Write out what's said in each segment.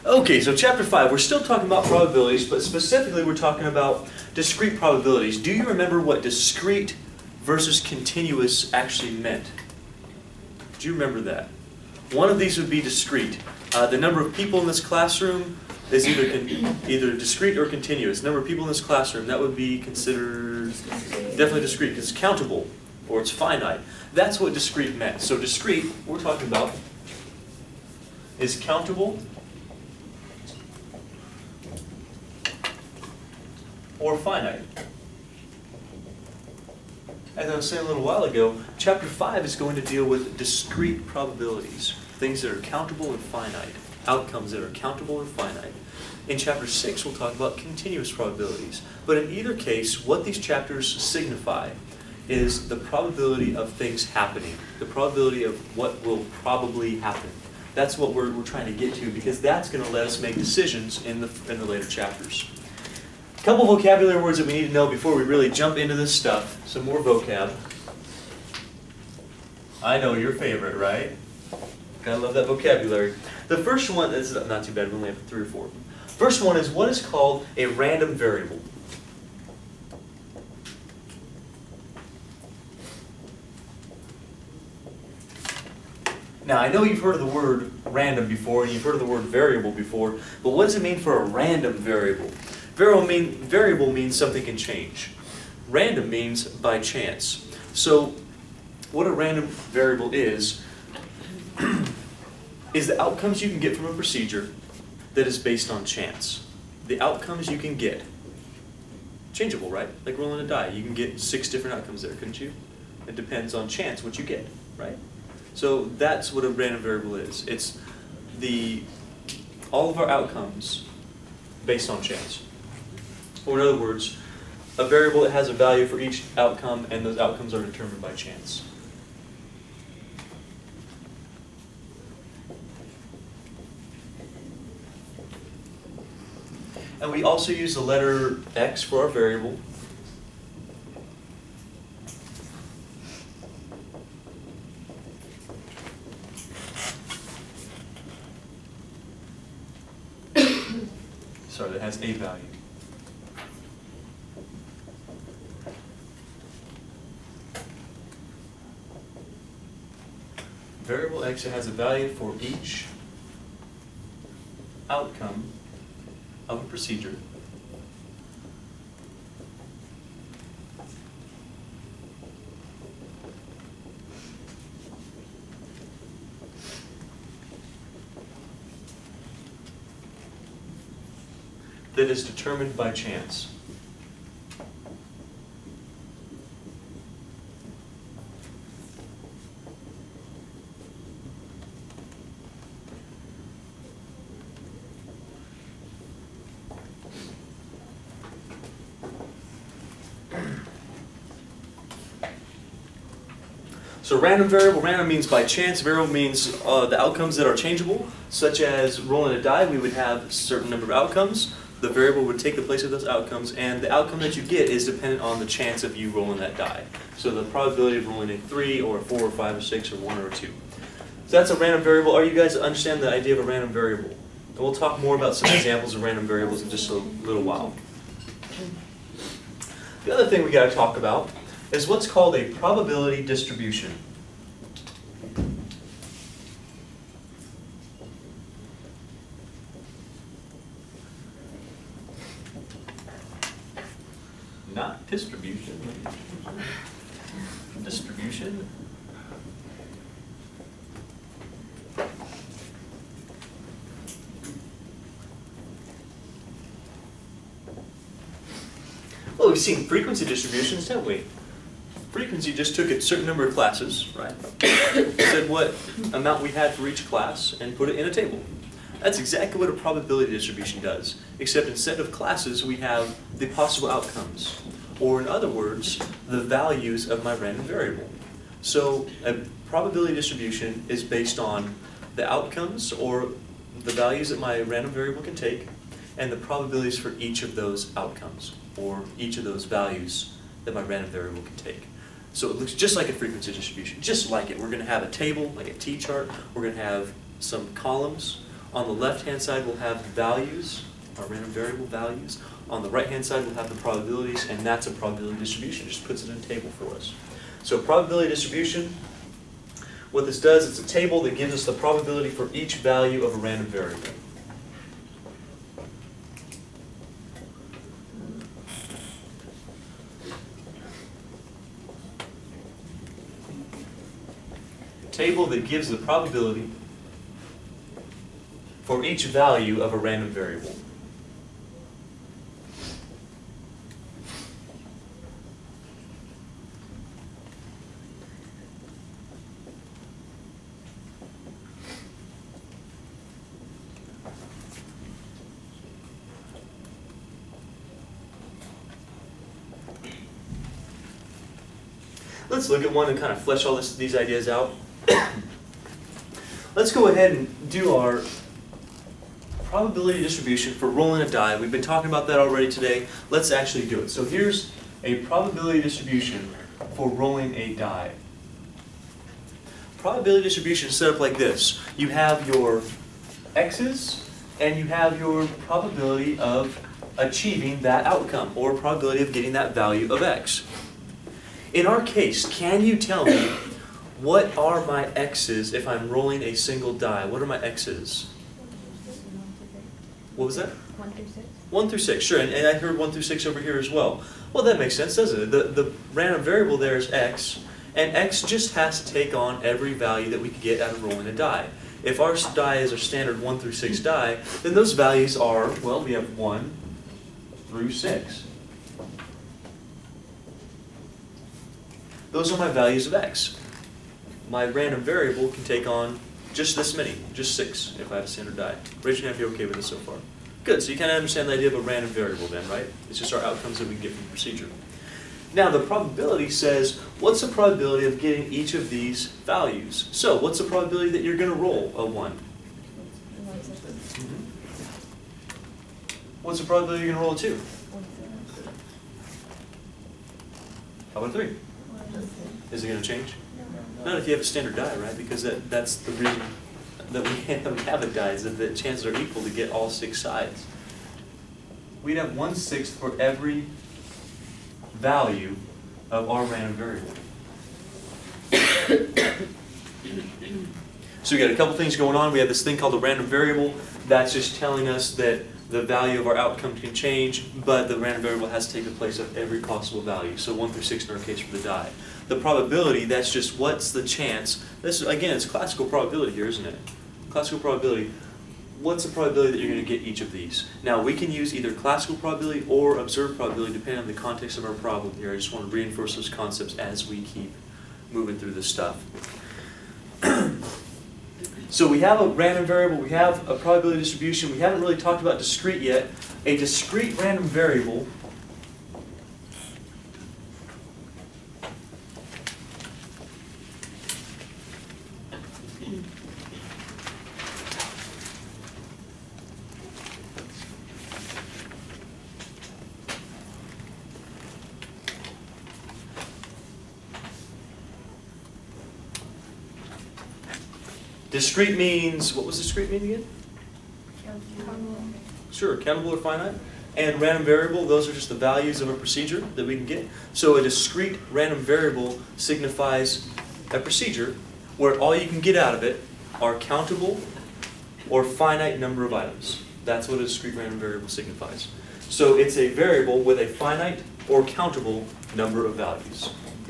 Okay, so chapter 5, we're still talking about probabilities, but specifically we're talking about discrete probabilities. Do you remember what discrete versus continuous actually meant? Do you remember that? One of these would be discrete. The number of people in this classroom is either discrete or continuous. Number of people in this classroom, that would be considered definitely discrete, because it's countable, or it's finite. That's what discrete meant. So discrete, we're talking about, is countable or finite. As I was saying a little while ago, chapter 5 is going to deal with discrete probabilities, things that are countable and finite, outcomes that are countable and finite. In chapter 6, we'll talk about continuous probabilities. But in either case, what these chapters signify is the probability of things happening, the probability of what will probably happen. That's what we're trying to get to, because that's going to let us make decisions in the later chapters. A couple vocabulary words that we need to know before we really jump into this stuff. Some more vocab. I know your favorite, right? Gotta love that vocabulary. The first one, this is not too bad, we only have 3 or 4 of them. First one is what is called a random variable. Now, I know you've heard of the word random before, and you've heard of the word variable before, but what does it mean for a random variable? Variable means something can change. Random means by chance. So, what a random variable is the outcomes you can get from a procedure that is based on chance. The outcomes you can get. Changeable, right? Like rolling a die. You can get 6 different outcomes there, couldn't you? It depends on chance what you get, right? So that's what a random variable is. It's all of our outcomes based on chance. Or in other words, a variable that has a value for each outcome, and those outcomes are determined by chance. And we also use the letter x for our variable. Sorry, that has a value. Variable x has a value for each outcome of a procedure. That is determined by chance. So random variable, random means by chance. Variable means the outcomes that are changeable, such as rolling a die, we would have a certain number of outcomes. The variable would take the place of those outcomes, and the outcome that you get is dependent on the chance of you rolling that die. So the probability of rolling a 3 or a 4 or 5 or 6 or 1 or 2. So that's a random variable. Are you guys understand the idea of a random variable? And we'll talk more about some examples of random variables in just a little while. The other thing we got to talk about is what's called a probability distribution. Not distribution. Distribution. Well, we've seen frequency distributions, haven't we? Frequency just took a certain number of classes, right? Said what amount we had for each class and put it in a table. That's exactly what a probability distribution does, except instead of classes, we have the possible outcomes, or in other words, the values of my random variable. So a probability distribution is based on the outcomes, or the values that my random variable can take, and the probabilities for each of those outcomes, or each of those values that my random variable can take. So it looks just like a frequency distribution, just like it. We're going to have a table, like a T-chart. We're going to have some columns. On the left-hand side, we'll have values, our random variable values. On the right-hand side, we'll have the probabilities, and that's a probability distribution. It just puts it in a table for us. So probability distribution, what this does, it's a table that gives us the probability for each value of a random variable. Table that gives the probability for each value of a random variable. Let's look at one and kind of flesh all these ideas out. Let's go ahead and do our probability distribution for rolling a die. We've been talking about that already today. Let's actually do it. So here's a probability distribution for rolling a die. Probability distribution is set up like this. You have your x's and you have your probability of achieving that outcome, or probability of getting that value of x. In our case, can you tell me what are my x's if I'm rolling a single die? What are my x's? What was that? 1 through 6. 1 through 6, sure. And I heard 1 through 6 over here as well. Well, that makes sense, doesn't it? The random variable there is x, and x just has to take on every value that we could get out of rolling a die. If our die is our standard 1 through 6 die, then those values are, well, we have 1 through 6. Those are my values of x. My random variable can take on just this many, just 6 if I have a standard die. Raise your hand if you're okay with this so far. Good, so you kind of understand the idea of a random variable then, right? It's just our outcomes that we can get from the procedure. Now the probability says, what's the probability of getting each of these values? So what's the probability that you're going to roll a 1? What's the probability you're going to roll a 2? How about a 3? Is it going to change? Not if you have a standard die, right? Because that's the reason that we have a die, is that the chances are equal to get all 6 sides. We'd have 1/6 for every value of our random variable. So we got a couple things going on. We have this thing called a random variable. That's just telling us that the value of our outcome can change, but the random variable has to take the place of every possible value. So 1 through 6 in our case for the die. The probability, that's just what's the chance. This, again, it's classical probability here, isn't it? Classical probability. What's the probability that you're going to get each of these? Now, we can use either classical probability or observed probability depending on the context of our problem here. I just want to reinforce those concepts as we keep moving through this stuff. So we have a random variable, we have a probability distribution. We haven't really talked about discrete yet. A discrete random variable discrete means, what was discrete mean again? Sure, countable or finite. And random variable, those are just the values of a procedure that we can get. So a discrete random variable signifies a procedure where all you can get out of it are countable or finite number of items. That's what a discrete random variable signifies. So it's a variable with a finite or countable number of values.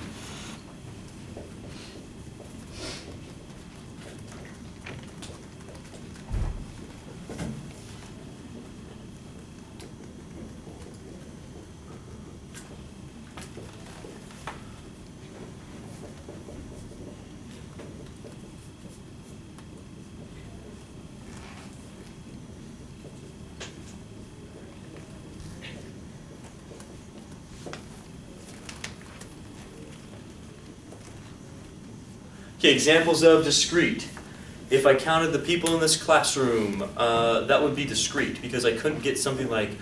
Okay, examples of discrete. If I counted the people in this classroom, that would be discrete because I couldn't get something like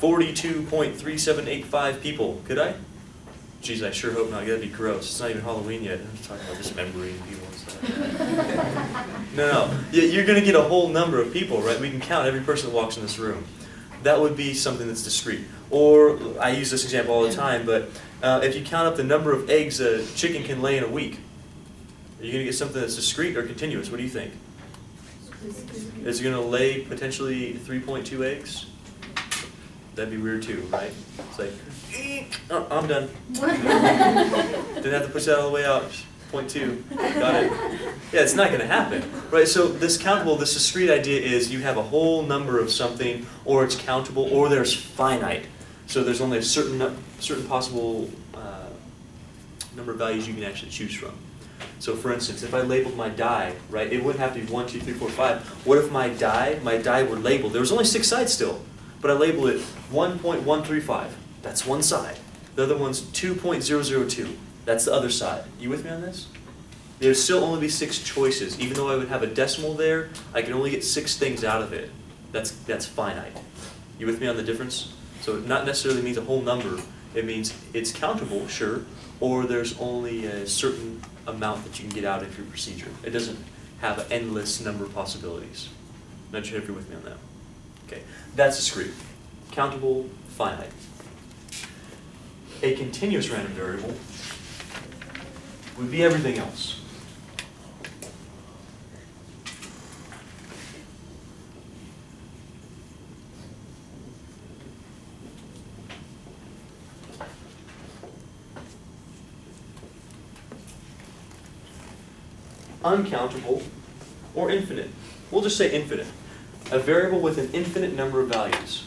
42.3785 people, could I? Geez, I sure hope not. That'd be gross. It's not even Halloween yet. I'm talking about dismembering people and stuff. No. You're going to get a whole number of people, right? We can count every person that walks in this room. That would be something that's discrete. Or, I use this example all the time, but if you count up the number of eggs a chicken can lay in a week, are you going to get something that's discrete or continuous? What do you think? Is it going to lay potentially 3.2 eggs? That'd be weird too, right? It's like, oh, I'm done. Didn't have to push that all the way out. 0.2. Got it. Yeah, it's not going to happen, right? So this countable, this discrete idea is you have a whole number of something, or it's countable, or there's finite. So there's only a certain possible number of values you can actually choose from. So for instance, if I labeled my die, right, it wouldn't have to be 1, 2, 3, 4, 5. What if my die were labeled? There was only 6 sides still, but I labeled it 1.135. That's one side. The other one's 2.002. That's the other side. You with me on this? There'd still only be 6 choices. Even though I would have a decimal there, I can only get 6 things out of it. That's finite. You with me on the difference? So it not necessarily means a whole number. It means it's countable, sure, or there's only a certain amount that you can get out of your procedure. It doesn't have an endless number of possibilities. Not sure if you're with me on that. Okay, that's discrete. Countable, finite. A continuous random variable would be everything else. Uncountable or infinite. We'll just say infinite. A variable with an infinite number of values.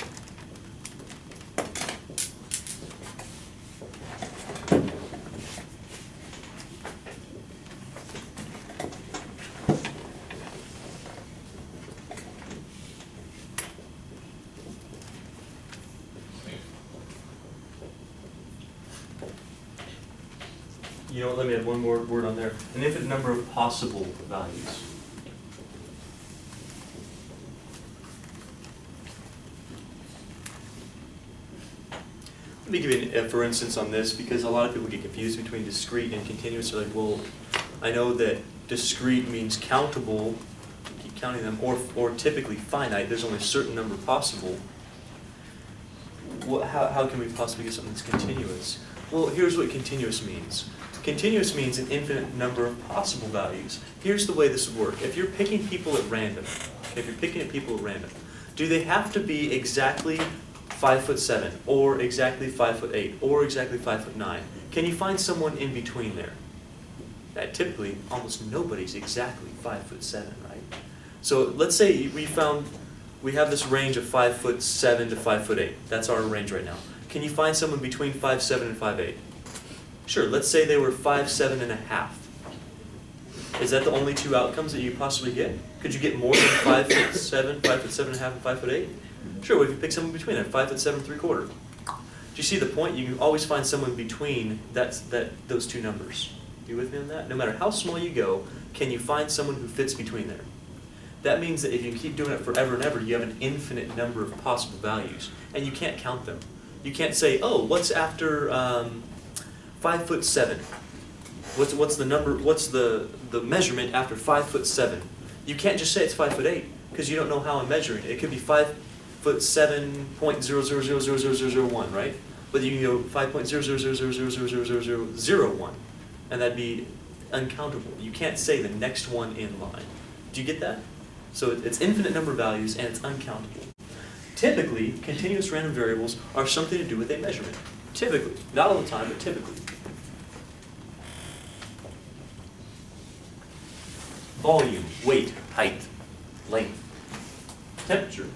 You know what, let me add one more word on there. An infinite number of possible values. Let me give you a for instance on this, because a lot of people get confused between discrete and continuous. They're like, well, I know that discrete means countable, keep counting them, or typically finite. There's only a certain number possible. How can we possibly get something that's continuous? Well, here's what continuous means. Continuous means an infinite number of possible values. Here's the way this would work. If you're picking people at random, do they have to be exactly 5'7", or exactly 5'8", or exactly 5'9"? Can you find someone in between there? Typically, almost nobody's exactly 5'7", right? So let's say we have this range of 5'7" to 5'8". That's our range right now. Can you find someone between 5'7" and 5'8"? Sure, let's say they were 5'7½". Is that the only 2 outcomes that you possibly get? Could you get more than 5'7", 5'7½", and 5'8"? Sure, what if you pick someone between that, 5'7¾ Do you see the point? You can always find someone between those 2 numbers. You with me on that? No matter how small you go, can you find someone who fits between there? That means that if you keep doing it forever and ever, you have an infinite number of possible values, and you can't count them. You can't say, oh, what's after 5'7"? What's the number? What's the measurement after 5'7"? You can't just say it's 5'8", because you don't know how I'm measuring it. It could be 5'7.000000001, right? But you can go 5.000000001, and that'd be uncountable. You can't say the next one in line. Do you get that? So it's infinite number of values, and it's uncountable. Typically, continuous random variables are something to do with a measurement. Typically. Not all the time, but typically. Volume, weight, height, length, temperature.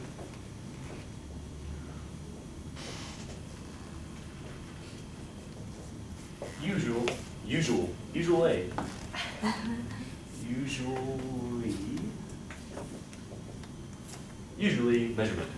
Usual A. Usually measurement.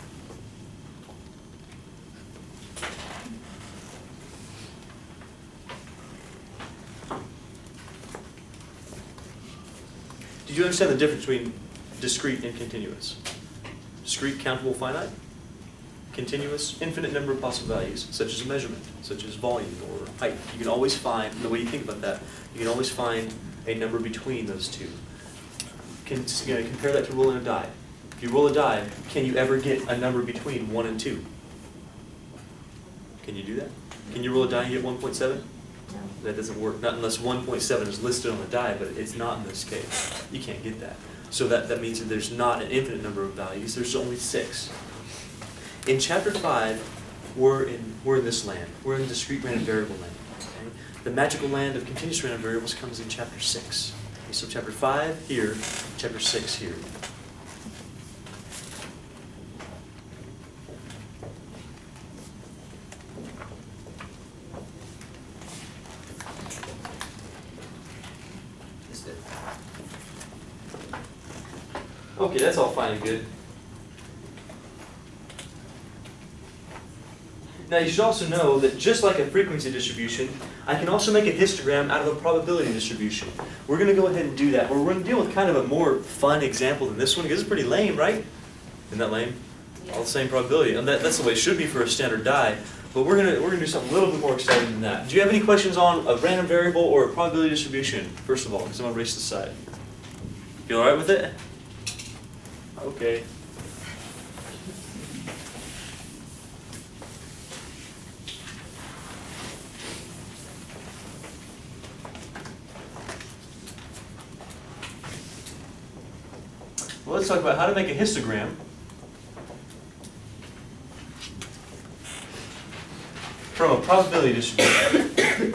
Did you understand the difference between discrete and continuous? Discrete, countable, finite. Continuous, infinite number of possible values, such as measurement, such as volume or height. You can always find, the way you think about that, you can always find a number between those two. Compare that to rolling a die. If you roll a die, can you ever get a number between 1 and 2? Can you do that? Can you roll a die and get 1.7? No. That doesn't work, not unless 1.7 is listed on the die, but it's not in this case. You can't get that. So that means that there's not an infinite number of values, there's only 6. In chapter 5, we're in this land. We're in discrete random variable land. Okay? The magical land of continuous random variables comes in chapter 6. Okay, so chapter 5 here, chapter 6 here. Okay, that's all fine and good. Now you should also know that just like a frequency distribution, I can also make a histogram out of a probability distribution. We're going to go ahead and do that. We're going to deal with kind of a more fun example than this one, because it's pretty lame, right? Isn't that lame? All the same probability. And that's the way it should be for a standard die. But we're gonna do something a little bit more exciting than that. Do you have any questions on a random variable or a probability distribution, first of all? Because I'm going to race this side. You all right with it? Okay. Well, let's talk about how to make a histogram from a probability distribution.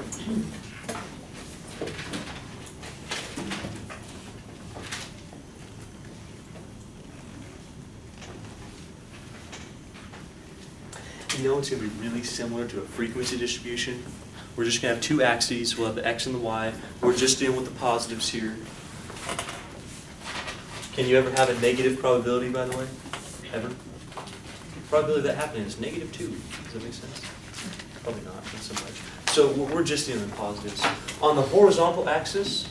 You know it's going to be really similar to a frequency distribution. We're just going to have two axes. We'll have the x and the y. We're just dealing with the positives here. Can you ever have a negative probability, by the way? Ever? Probability of that happening is -2. Does that make sense? Probably not so much. So we're just dealing with positives. On the horizontal axis,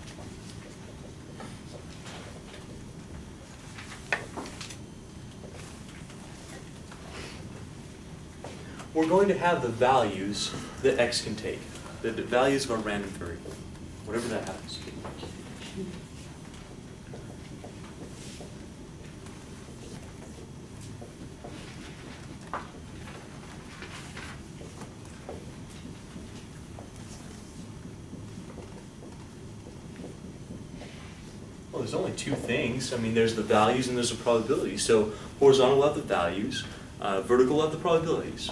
we're going to have the values that x can take, the values of our random variable, whatever that happens to be. Well, there's only two things. I mean, there's the values and there's the probabilities. So horizontal will have the values, vertical will have the probabilities.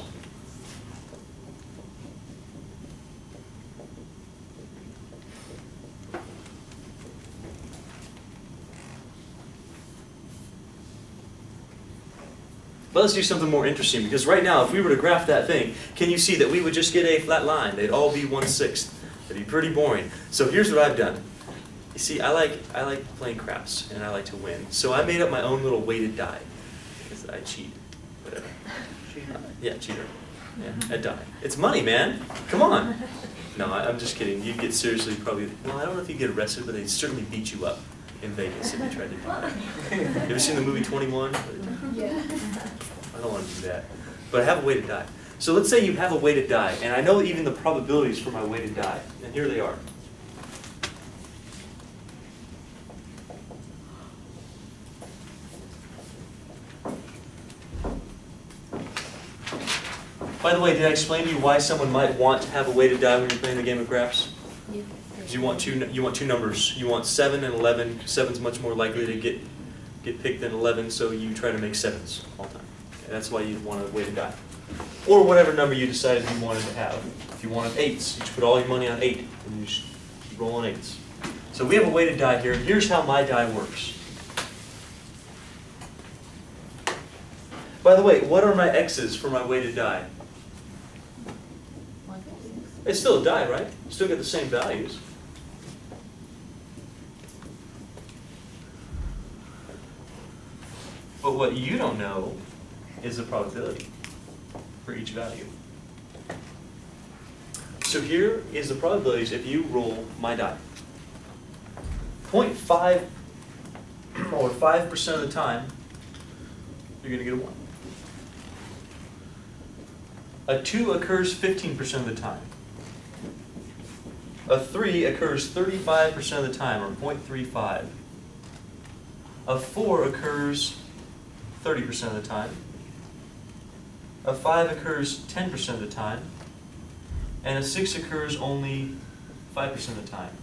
But let's do something more interesting, because right now, if we were to graph that thing, can you see that we would just get a flat line? They'd all be 1/6. That'd be pretty boring. So here's what I've done. You see, I like playing craps, and I like to win. So I made up my own little weighted die, because I cheat, whatever. Yeah, cheater. Yeah, a die. It's money, man. Come on. No, I'm just kidding. You'd get seriously probably, well, I don't know if you'd get arrested, but they'd certainly beat you up in Vegas if you tried to die. You ever seen the movie 21? Yeah. I don't want to do that. But I have a weighted die. So let's say you have a weighted die, and I know even the probabilities for my weighted die, and here they are. By the way, did I explain to you why someone might want to have a weighted die when you're playing the game of craps? Yeah. Because you want two numbers. You want 7 and 11. 7's much more likely to get picked than 11, so you try to make 7s all the time. Okay, that's why you want a weighted die. Or whatever number you decided you wanted to have. If you wanted 8s, you just put all your money on 8, and you just keep rolling 8s. So we have a weighted die here. Here's how my die works. By the way, what are my x's for my weighted die? It's still a die, right? Still get the same values. But what you don't know is the probability for each value. So here is the probabilities if you roll my die. 0.5 or 5% of the time, you're going to get a 1. A 2 occurs 15% of the time. A 3 occurs 35% of the time, or 0.35. A 4 occurs 30% of the time. A 5 occurs 10% of the time. And a 6 occurs only 5% of the time.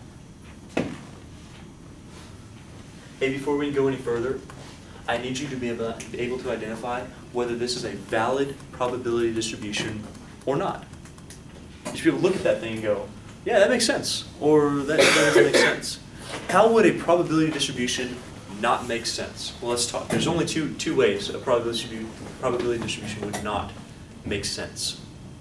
Hey, before we go any further, I need you to be able to identify whether this is a valid probability distribution or not. You should be able to look at that thing and go, yeah, that makes sense, or that doesn't make sense. How would a probability distribution not make sense? Well, let's talk. There's only two ways a probability distribution would not make sense.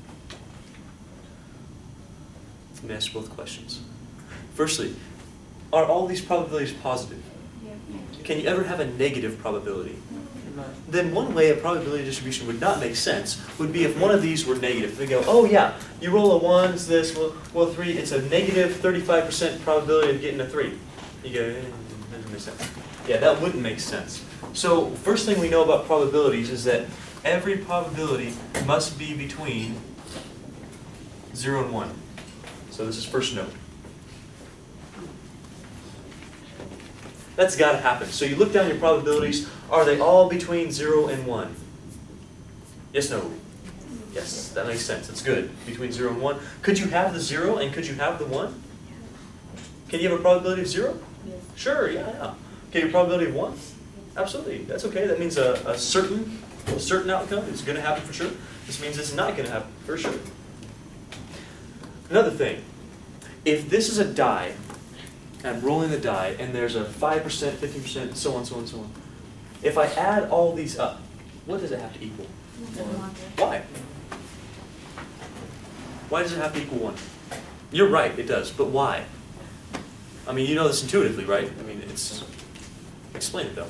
Let me ask both questions. Firstly, are all these probabilities positive? Can you ever have a negative probability? Then one way a probability distribution would not make sense would be if one of these were negative. They go, oh yeah, you roll a 1, it's this, well 3, it's a negative 35% probability of getting a 3. You go, that doesn't make sense. Yeah, that wouldn't make sense. So first thing we know about probabilities is that every probability must be between 0 and 1. So this is first note. That's got to happen. So you look down your probabilities, are they all between 0 and 1? Yes, no? Yes, that makes sense. It's good. Between 0 and 1. Could you have the 0 and could you have the 1? Can you have a probability of 0? Yes. Sure, yeah. Okay, a probability of 1? Absolutely. That's okay. That means a certain outcome is going to happen for sure. This means it's not going to happen for sure. Another thing, if this is a die, I'm rolling the die, and there's a 5%, 15%, so on, so on, so on. If I add all these up, what does it have to equal? Why? Why does it have to equal 1? You're right, it does, but why? I mean, you know this intuitively, right? I mean, it's... Explain it, though.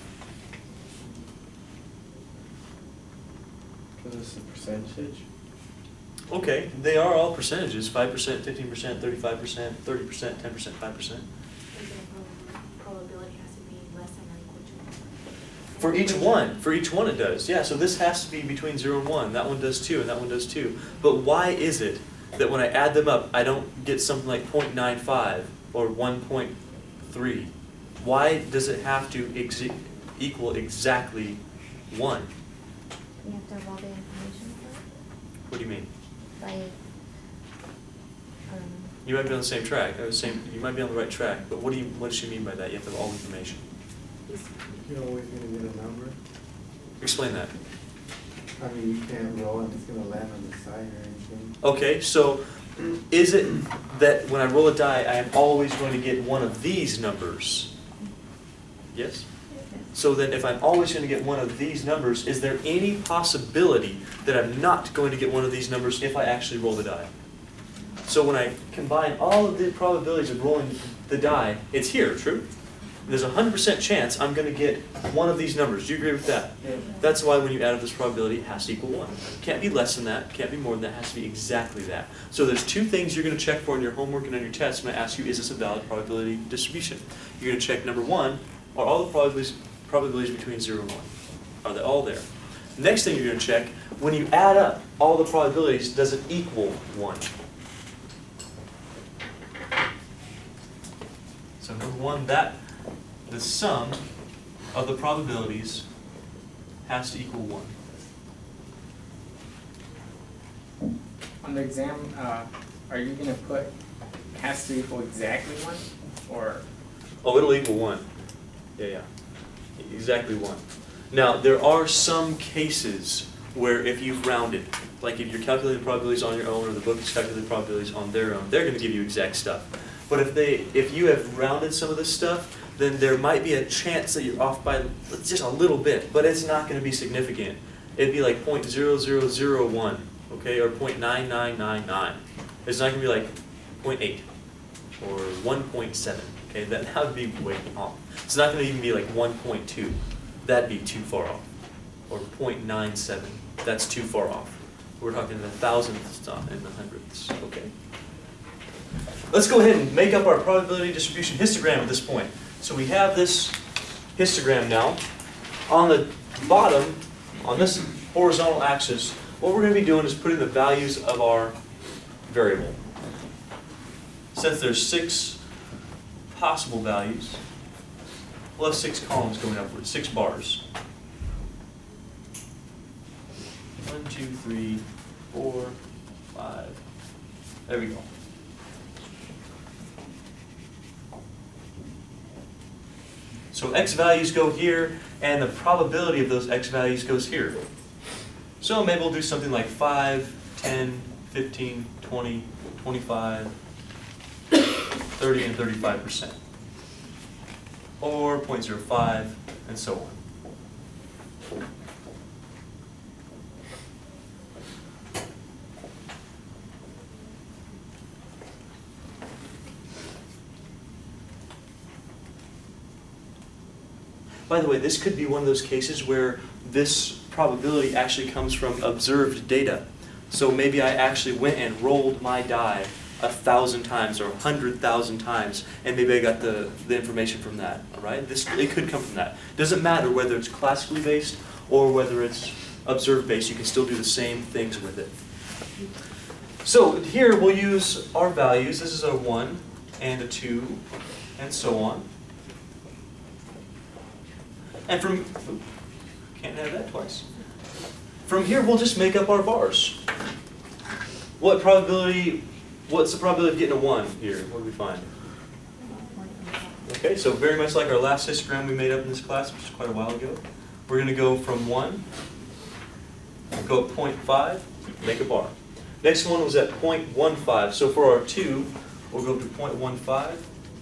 Because it's a percentage. Okay, they are all percentages, 5%, 15%, 35%, 30%, 10%, 5%. Probability has to be less than or equal to. For each one it does. Yeah, so this has to be between 0 and 1. That one does too, and that one does too. But why is it that when I add them up, I don't get something like 0.95 or 1.3? Why does it have to equal exactly 1? You have to have all the information for it? What do you mean? Like, You might be on the same track. You might be on the right track, but what does she mean by that? You have to have all the information. You're always going to get a number. Explain that. I mean, you can't roll and it's going to land on the side or anything. Okay, so is it that when I roll a die, I am always going to get one of these numbers? Yes? So then if I'm always going to get one of these numbers, is there any possibility that I'm not going to get one of these numbers if I actually roll the die? So when I combine all of the probabilities of rolling the die, it's here, true? There's a 100% chance I'm going to get one of these numbers. Do you agree with that? Yeah. That's why when you add up this probability, it has to equal 1. Can't be less than that, can't be more than that, it has to be exactly that. So there's two things you're going to check for in your homework and on your test when I ask you, is this a valid probability distribution? You're going to check number 1, are all the probabilities between 0 and 1? Are they all there? Next thing you're going to check, when you add up all the probabilities, does it equal 1? So number 1, the sum of the probabilities has to equal 1. On the exam, are you going to put has to equal exactly 1? Or? Oh, it'll equal 1. Yeah. Exactly 1. Now, there are some cases where if you've rounded, like if you're calculating probabilities on your own or the book is calculating probabilities on their own, they're going to give you exact stuff. But if you have rounded some of this stuff, then there might be a chance that you're off by just a little bit, but it's not going to be significant. It'd be like 0.0001, okay, or 0.9999. It's not going to be like 0.8 or 1.7, okay, that would be way off. It's not going to even be like 1.2. That'd be too far off. Or 0.97, that's too far off. We're talking the thousandths and the hundredths, okay? Let's go ahead and make up our probability distribution histogram at this point. So we have this histogram now. On the bottom, on this horizontal axis, what we're going to be doing is putting the values of our variable. since there's 6 possible values, we'll have 6 columns going upwards, 6 bars. 1, 2, 3, 4, 5. There we go. So x values go here, and the probability of those x values goes here. So maybe we'll do something like 5, 10, 15, 20, 25, 30, and 35%. Or 0.05, and so on. By the way, this could be one of those cases where this probability actually comes from observed data. So maybe I actually went and rolled my die 1,000 times or 100,000 times, and maybe I got the information from that. All right, it could come from that. Doesn't matter whether it's classically based or whether it's observed based. You can still do the same things with it. So here we'll use our values. This is a 1 and a 2, and so on. And from, can't have that twice. From here, we'll just make up our bars. What's the probability of getting a 1 here? What do we find? Okay, so very much like our last histogram we made up in this class, which is quite a while ago. We're going to go from 1, go up 0.5, make a bar. Next one was at 0.15. So for our 2, we'll go to 0.15,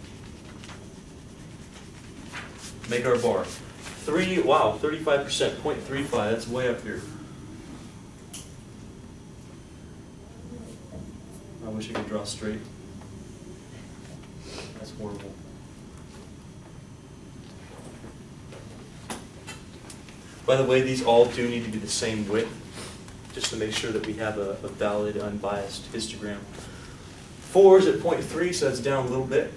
make our bar. 3, wow, 35%, 0.35, that's way up here. I wish I could draw straight. That's horrible. By the way, these all do need to be the same width, just to make sure that we have a valid, unbiased histogram. 4 is at 0.3, so that's down a little bit.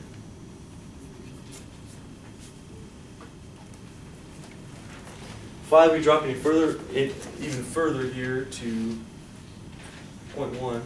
5, we drop even further here to 0.1.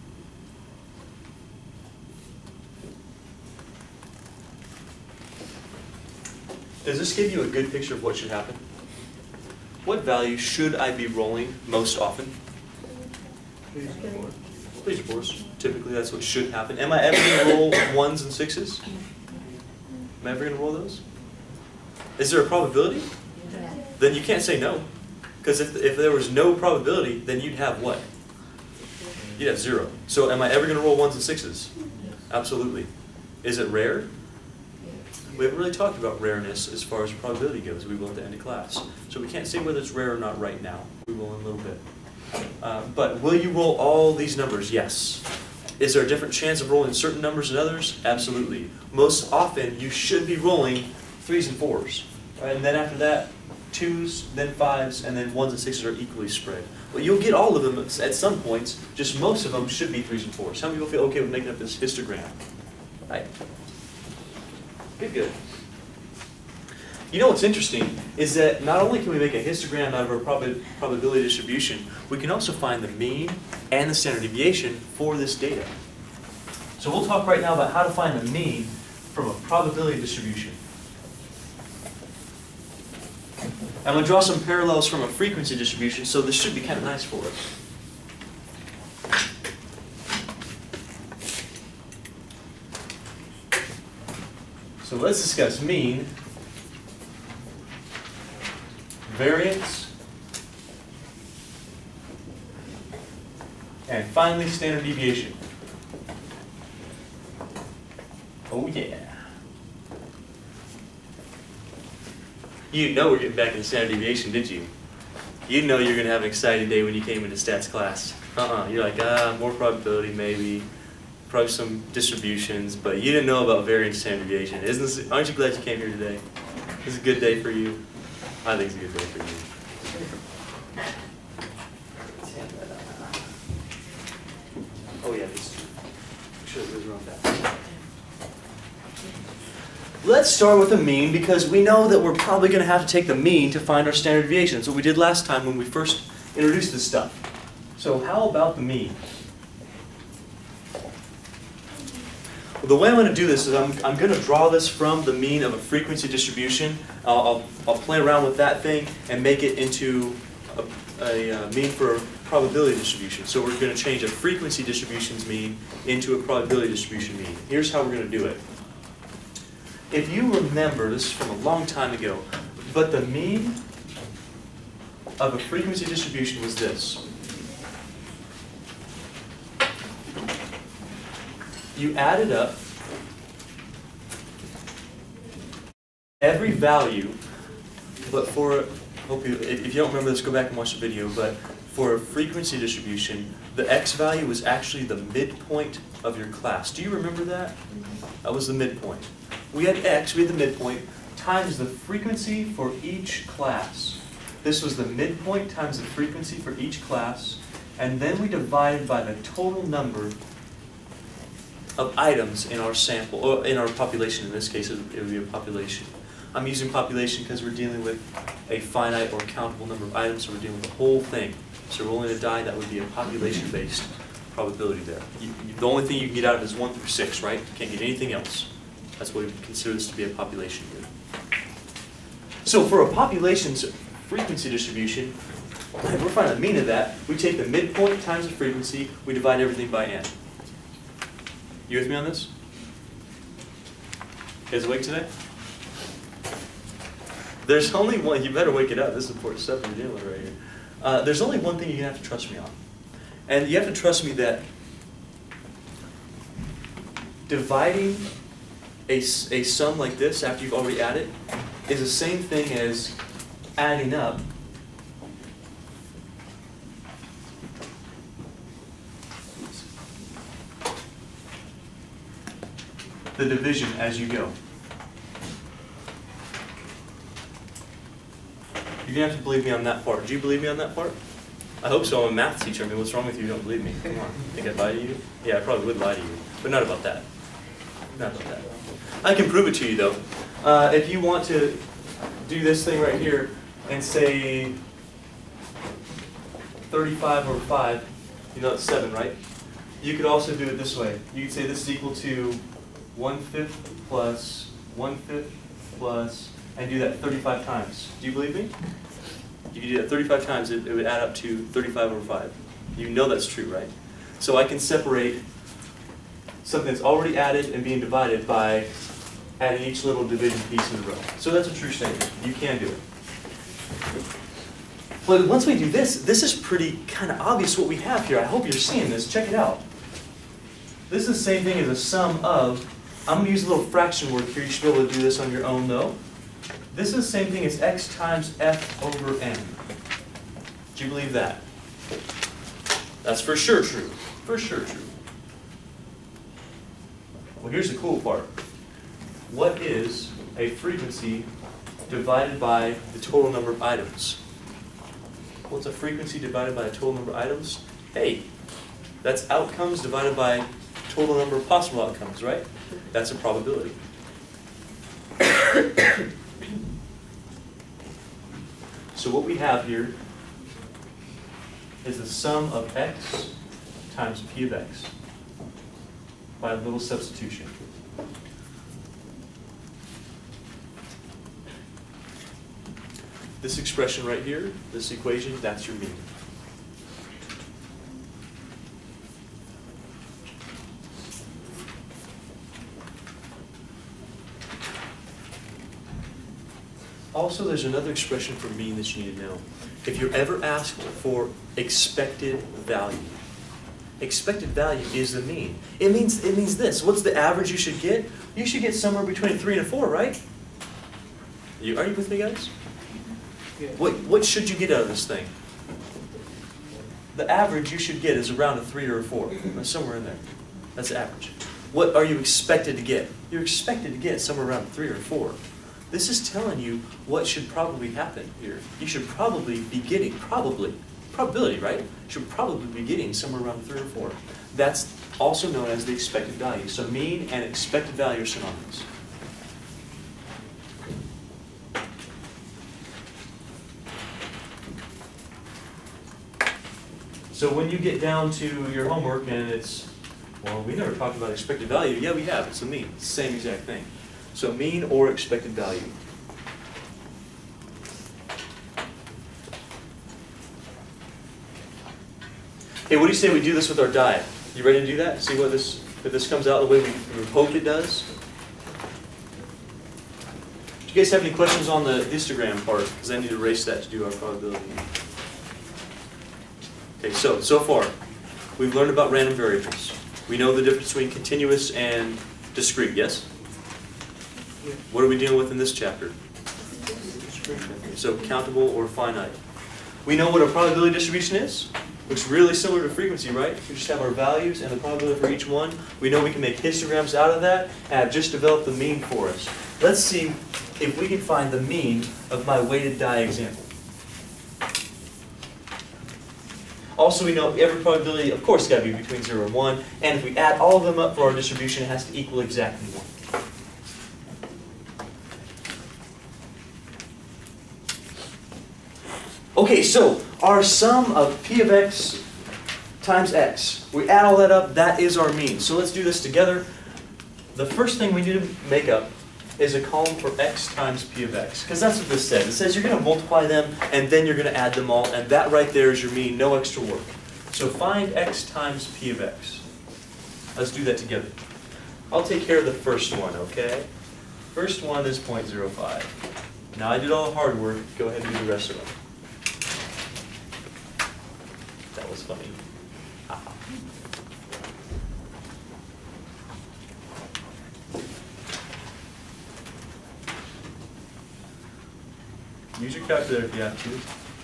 Does this give you a good picture of what should happen? What value should I be rolling most often? 3s or 4s. Typically, that's what should happen. Am I ever going to roll 1s and 6s? Am I ever going to roll those? Is there a probability? Yeah. Then you can't say no. Because if there was no probability, then you'd have what? You'd have 0. So am I ever going to roll 1s and 6s? Absolutely. Is it rare? We haven't really talked about rareness as far as probability goes. We will at the end of class. So we can't say whether it's rare or not right now. We will in a little bit. But will you roll all these numbers? Yes. Is there a different chance of rolling certain numbers than others? Absolutely. Most often, you should be rolling 3s and 4s. Right? And then after that, 2s, then 5s, and then 1s and 6s are equally spread. Well, you'll get all of them at some points, just most of them should be 3s and 4s. Some people feel okay with making up this histogram. Right? Good, good. You know what's interesting is that not only can we make a histogram out of our probability distribution, we can also find the mean and the standard deviation for this data. So we'll talk right now about how to find the mean from a probability distribution. I'm going to draw some parallels from a frequency distribution, so this should be kind of nice for us. So let's discuss mean, variance, and finally standard deviation. Oh yeah. You know we're getting back into standard deviation, did you? You know you're going to have an exciting day when you came into stats class. You're like, more probability maybe, probably some distributions, but you didn't know about variance and standard deviation. Aren't you glad you came here today? This is a good day for you. I think it's a good day for you. Oh yeah, just make sure it goes around that. Let's start with the mean because we know that we're probably going to have to take the mean to find our standard deviation. That's what we did last time when we first introduced this stuff. So how about the mean? The way I'm going to do this is I'm going to draw this from the mean of a frequency distribution. I'll play around with that thing and make it into a mean for a probability distribution. So we're going to change a frequency distribution's mean into a probability distribution mean. Here's how we're going to do it. If you remember, this is from a long time ago, but the mean of a frequency distribution was this. You added up every value, but for, if you don't remember this, go back and watch the video, but for a frequency distribution, the x value was actually the midpoint of your class. Do you remember that? That was the midpoint. We had x, we had the midpoint, times the frequency for each class. This was the midpoint times the frequency for each class, and then we divided by the total number of items in our sample, or in our population. In this case, it would be a population. I'm using population because we're dealing with a finite or countable number of items, so we're dealing with the whole thing. So rolling a die, that would be a population-based probability there. The only thing you can get out of it is 1 through 6, right? You can't get anything else. That's what we consider this to be a population unit. So for a population's frequency distribution, if we're finding the mean of that, we take the midpoint times the frequency, we divide everything by n. You with me on this? You guys awake today? There's only one, you better wake it up, this is important stuff you're dealing with right here. There's only one thing you're going to have to trust me on. And you have to trust me that dividing a sum like this after you've already added is the same thing as adding up the division as you go. You're going to have to believe me on that part. Do you believe me on that part? I hope so. I'm a math teacher. I mean, what's wrong with you? You don't believe me. Come on. Think I'd lie to you? Yeah, I probably would lie to you. But not about that. Not about that. I can prove it to you, though. If you want to do this thing right here and say 35 over 5, you know it's 7, right? You could also do it this way. You could say this is equal to 1/5 plus 1/5 plus, and do that 35 times. Do you believe me? If you do that 35 times, it would add up to 35 over 5. You know that's true, right? So I can separate something that's already added and being divided by adding each little division piece in a row. So that's a true statement. You can do it. But once we do this, this is pretty kind of obvious what we have here. I hope you're seeing this. Check it out. This is the same thing as a sum of, I'm going to use a little fraction word here. You should be able to do this on your own, though. This is the same thing as x times f over n. Do you believe that? That's for sure true. For sure true. Well, here's the cool part. What is a frequency divided by the total number of items? What's a frequency divided by the total number of items? Hey, that's outcomes divided by total number of possible outcomes, right? That's a probability. So what we have here is the sum of x times p of x by a little substitution. This expression right here, this equation, that's your mean. Also, there's another expression for mean that you need to know. If you're ever asked for expected value is the mean. It means this. What's the average you should get? You should get somewhere between a 3 and a 4, right? Are you with me, guys? Yeah. What should you get out of this thing? The average you should get is around a 3 or a 4. Somewhere in there. That's the average. What are you expected to get? You're expected to get somewhere around a 3 or a 4. This is telling you what should probably happen here. You should probably be getting, probability, right? You should probably be getting somewhere around 3 or 4. That's also known as the expected value. So mean and expected value are synonymous. So when you get down to your homework and it's Well, we never talked about expected value. Yeah, we have. It's the mean. It's the same exact thing. So mean or expected value. Hey, what do you say we do this with our die? You ready to do that? See what this, if this comes out the way we hope it does? Do you guys have any questions on the histogram part? Because I need to erase that to do our probability. Okay, so far, we've learned about random variables. We know the difference between continuous and discrete, yes? What are we dealing with in this chapter? So countable or finite. We know what a probability distribution is. Looks really similar to frequency, right? We just have our values and the probability for each one. We know we can make histograms out of that, and I've just developed the mean for us. Let's see if we can find the mean of my weighted die example. Also, we know every probability, of course, got to be between 0 and 1, and if we add all of them up for our distribution, it has to equal exactly 1. Okay, so our sum of p of x times x, we add all that up, that is our mean. So let's do this together. The first thing we need to make up is a column for x times p of x, because that's what this says. It says you're going to multiply them, and then you're going to add them all, and that right there is your mean, no extra work. So find x times p of x. Let's do that together. I'll take care of the first one, okay? First one is 0.05. Now I did all the hard work, go ahead and do the rest of them. That was funny. Haha. Use your calculator if you have to.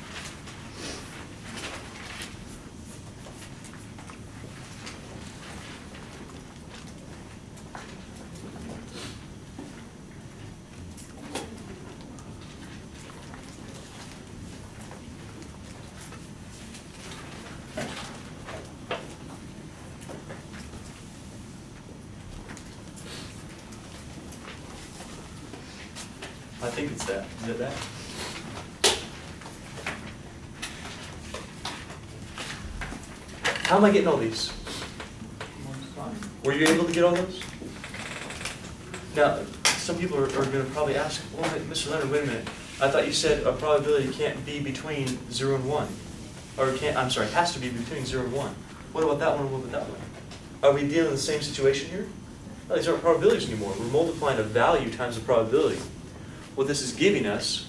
I think it's that. Is it that? How am I getting all these? Were you able to get all those? Now, some people are going to probably ask, well, Mr. Leonard, wait a minute. I thought you said a probability can't be between 0 and 1. Or I'm sorry, has to be between 0 and 1. What about that one and what about that one? Are we dealing with the same situation here? No, these aren't probabilities anymore. We're multiplying a value times a probability. What this is giving us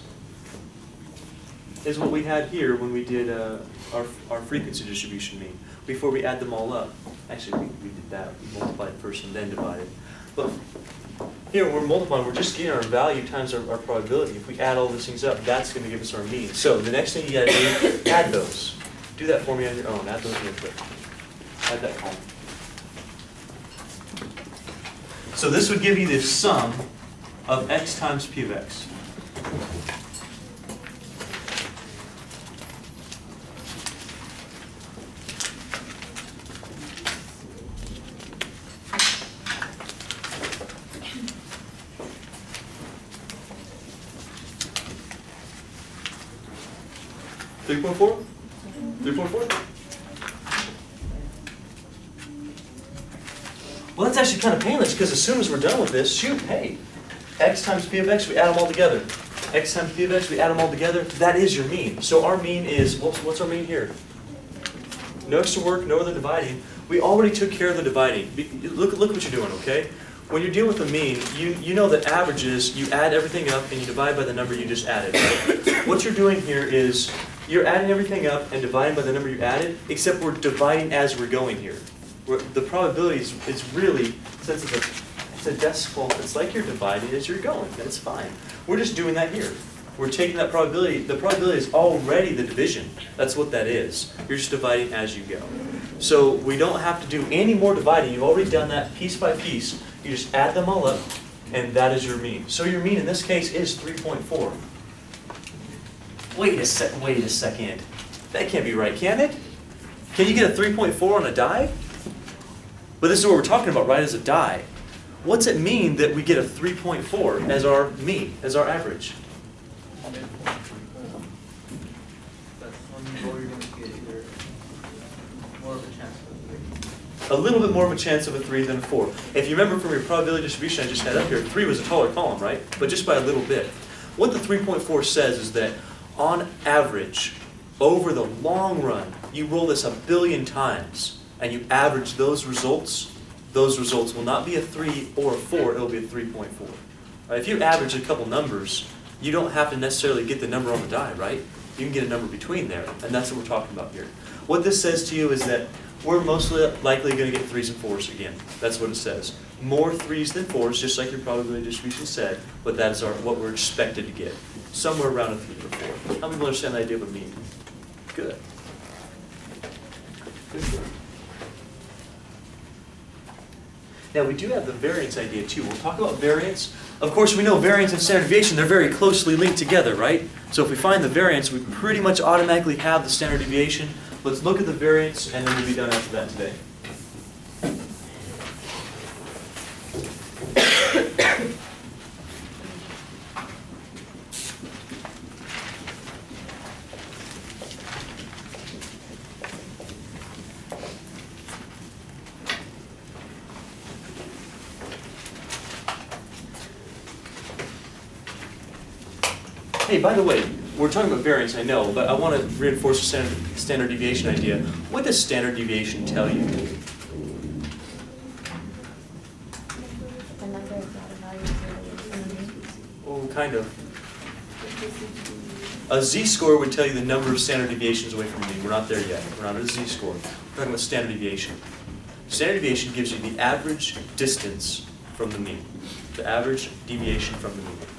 is what we had here when we did our frequency distribution mean. Before we add them all up. Actually, we did that. We multiplied first and then divided. But here, when we're multiplying, we're just getting our value times our probability. If we add all these things up, that's going to give us our mean. So the next thing you got to do, add those. Do that for me on your own. Add those real quick. Add that column. So this would give you the sum of x times p of x. $3.4? 3.4? Well, that's actually kind of painless because as soon as we're done with this, shoot, hey, x times p of x, we add them all together. X times p of x, we add them all together. That is your mean. So our mean is, what's our mean here? No extra work, no other dividing. We already took care of the dividing. Look what you're doing, okay? When you're dealing with a mean, you know that averages, you add everything up and you divide by the number you just added. What you're doing here is you're adding everything up and dividing by the number you added, except we're dividing as we're going here. The probability is really, since it's a decimal, it's like you're dividing as you're going. That's fine. We're just doing that here. We're taking that probability. The probability is already the division. That's what that is. You're just dividing as you go. So we don't have to do any more dividing. You've already done that piece by piece. You just add them all up, and that is your mean. So your mean in this case is 3.4. Wait a second. That can't be right, can it? Can you get a 3.4 on a die? But this is what we're talking about, right, as a die. What's it mean that we get a 3.4 as our mean, as our average? That's one more you're going to get either more of a chance of it. a little bit more of a chance of a 3 than a 4. If you remember from your probability distribution I just had up here, 3 was a taller column, right? But just by a little bit. What the 3.4 says is that on average, over the long run, you roll this 1 billion times and you average those results will not be a 3 or a 4, it'll be a 3.4. Right? If you average a couple numbers, you don't have to necessarily get the number on the die, right? You can get a number between there, and that's what we're talking about here. What this says to you is that we're mostly likely going to get 3s and 4s again. That's what it says. More 3s than 4s, just like your probability distribution said, but that is what we're expected to get. Somewhere around a 3 or 4. How many people understand the idea of a mean? Good. Good. Now we do have the variance idea too. We'll talk about variance. Of course we know variance and standard deviation, they're very closely linked together, right? So if we find the variance, we pretty much automatically have the standard deviation. Let's look at the variance and then we'll be done after that today. Hey, by the way, we're talking about variance, I know, but I want to reinforce the standard deviation idea. What does standard deviation tell you? The number of data values in the mean. Oh, kind of. A z-score would tell you the number of standard deviations away from the mean. We're not there yet. We're not at a z-score. We're talking about standard deviation. Standard deviation gives you the average distance from the mean. The average deviation from the mean.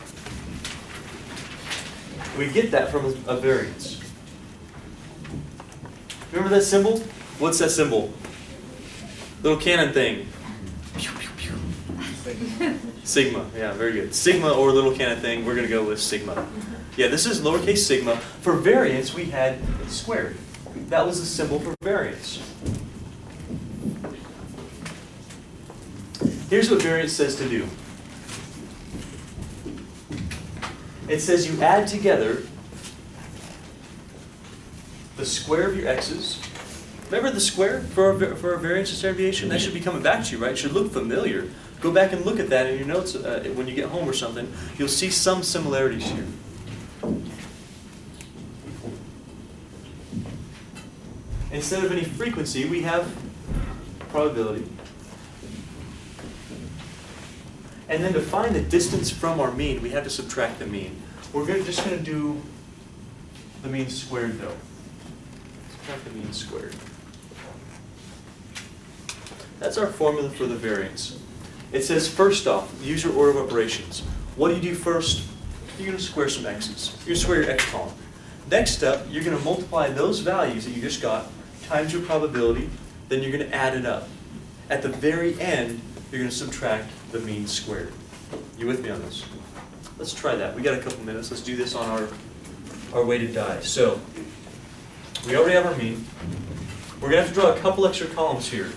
We get that from a variance. Remember that symbol? What's that symbol? Little cannon thing. Sigma. Yeah, very good. Sigma or little cannon thing, we're going to go with sigma. Yeah, this is lowercase sigma. For variance, we had squared. That was the symbol for variance. Here's what variance says to do. It says you add together the square of your x's. Remember the square for our variance and standard deviation? That should be coming back to you, right? It should look familiar. Go back and look at that in your notes when you get home or something. You'll see some similarities here. Instead of any frequency, we have probability. And then to find the distance from our mean, we have to subtract the mean. We're just going to do the mean squared, though. Subtract the mean squared. That's our formula for the variance. It says, first off, use your order of operations. What do you do first? You're going to square some x's. You're going to square your x column. Next up, you're going to multiply those values that you just got times your probability. Then you're going to add it up. At the very end, you're going to subtract the mean squared. You with me on this? Let's try that. We got a couple minutes. Let's do this on our weighted die. So, we already have our mean. We're going to have to draw a couple extra columns here.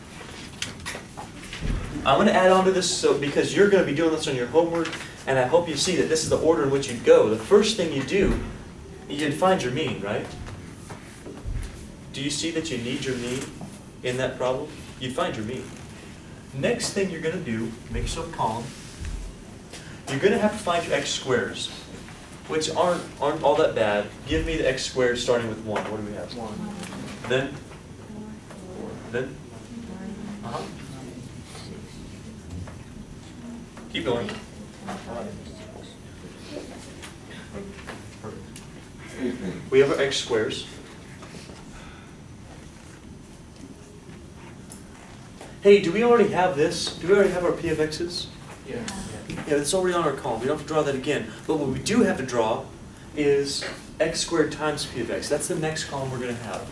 I'm going to add on to this because you're going to be doing this on your homework, and I hope you see that this is the order in which you go. The first thing you do, you'd find your mean, right? Do you see that you need your mean in that problem? You'd find your mean. Next thing you're going to do, make yourself a column. You're going to have to find your x squares, which aren't all that bad. Give me the x squared starting with 1. What do we have? 1. Then? Keep going. We have our x squares. Hey, do we already have this? Do we already have our p of x's? Yeah. Yeah, it's already on our column. We don't have to draw that again. But what we do have to draw is x squared times p of x. That's the next column we're going to have.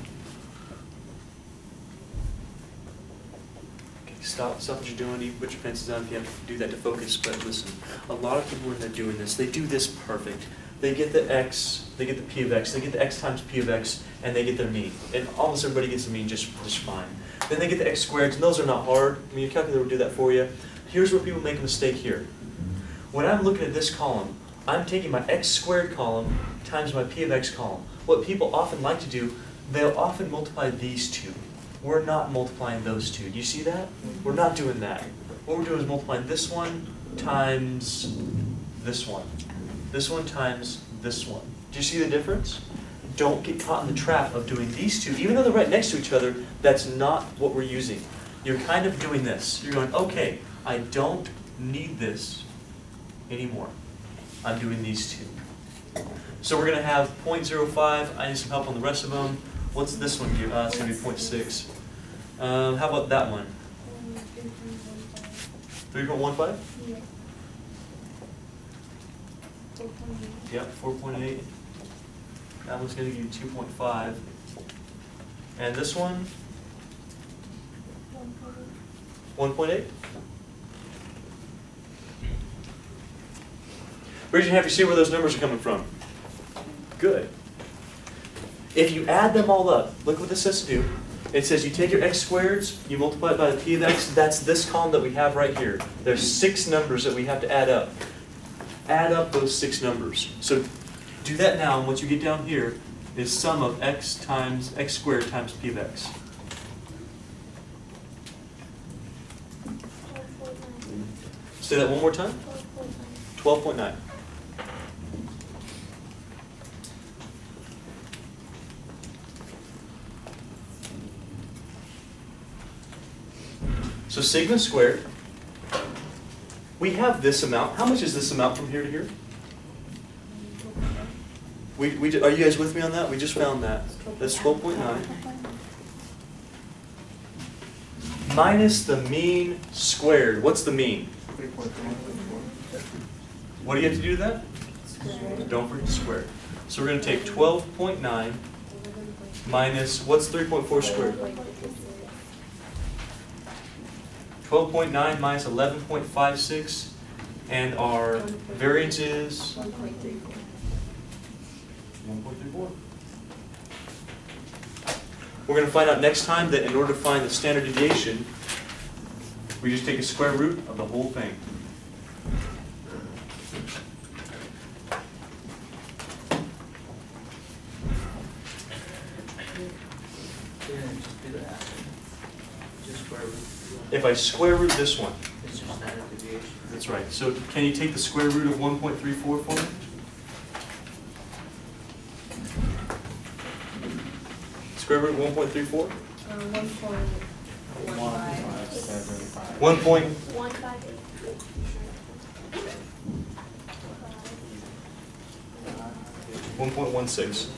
Okay, stop what you're doing. You put your pencils down if you have to do that to focus. But listen, a lot of people when they're doing this, they do this perfect. They get the x, they get the p of x, they get the x times p of x, and they get their mean. And almost everybody gets the mean just fine. Then they get the x squareds, and those are not hard. I mean, your calculator will do that for you. Here's where people make a mistake here. When I'm looking at this column, I'm taking my x squared column times my p of x column. What people often like to do, they'll often multiply these two. we're not multiplying those two. Do you see that? We're not doing that. What we're doing is multiplying this one times this one. This one times this one. Do you see the difference? Don't get caught in the trap of doing these two. Even though they're right next to each other, that's not what we're using. You're kind of doing this. You're going, okay, I don't need this anymore. I'm doing these two. So we're going to have 0.05. I need some help on the rest of them. What's this one give? It's going to be 0.6. How about that one? 3.15? Yep, 4.8. That one's going to give you 2.5. And this one? 1.8? Raise your hand if you see where those numbers are coming from. Good. If you add them all up, look what this says to do. It says you take your x squareds, you multiply it by the p of x, that's this column that we have right here. There's 6 numbers that we have to add up. Add up those 6 numbers. So do that now, and what you get down here is sum of x times x squared times p of x. Say that one more time. 12.9. So sigma squared, we have this amount. How much is this amount from here to here? Are you guys with me on that? We just found that. That's 12.9. Minus the mean squared. What's the mean? What do you have to do to that? Don't forget to square. So we're going to take 12.9 minus, what's 3.4 squared? 12.9 minus 11.56, and our variance is 1.34. We're going to find out next time that in order to find the standard deviation, we just take a square root of the whole thing. If I square root this one, It's just standard deviation. that's right. So can you take the square root of 1.34 for me? Square root of 1.34? 1 point. 1.16.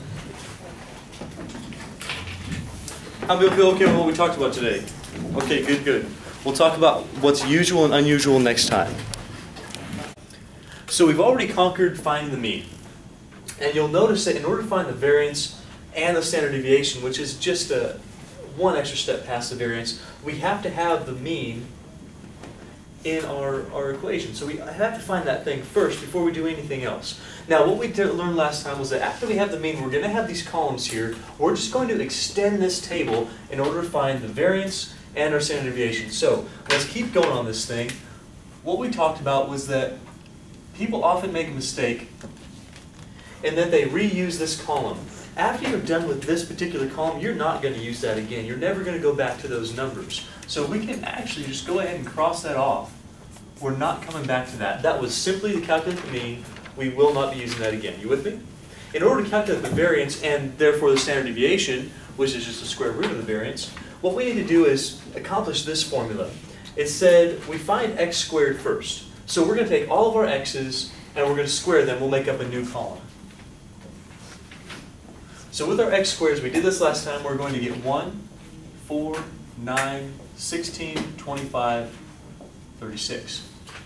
How many feel okay with what we talked about today? Okay, good, good. We'll talk about what's usual and unusual next time. So we've already conquered finding the mean. And you'll notice that in order to find the variance and the standard deviation, which is just one extra step past the variance, we have to have the mean in our equation. So we have to find that thing first before we do anything else. Now what we learned last time was that after we have the mean, we're going to have these columns here. We're just going to extend this table in order to find the variance and our standard deviation. So let's keep going on this thing. What we talked about was that people often make a mistake in that they reuse this column. After you're done with this particular column, you're not going to use that again. You're never going to go back to those numbers. So we can actually just go ahead and cross that off. We're not coming back to that. That was simply to calculate the mean. We will not be using that again. You with me? In order to calculate the variance and therefore the standard deviation, which is just the square root of the variance, what we need to do is accomplish this formula. It said we find x squared first. So we're going to take all of our x's and we're going to square them. We'll make up a new column. So with our x squareds, we did this last time, we're going to get 1, 4, 9, 16, 25, 36.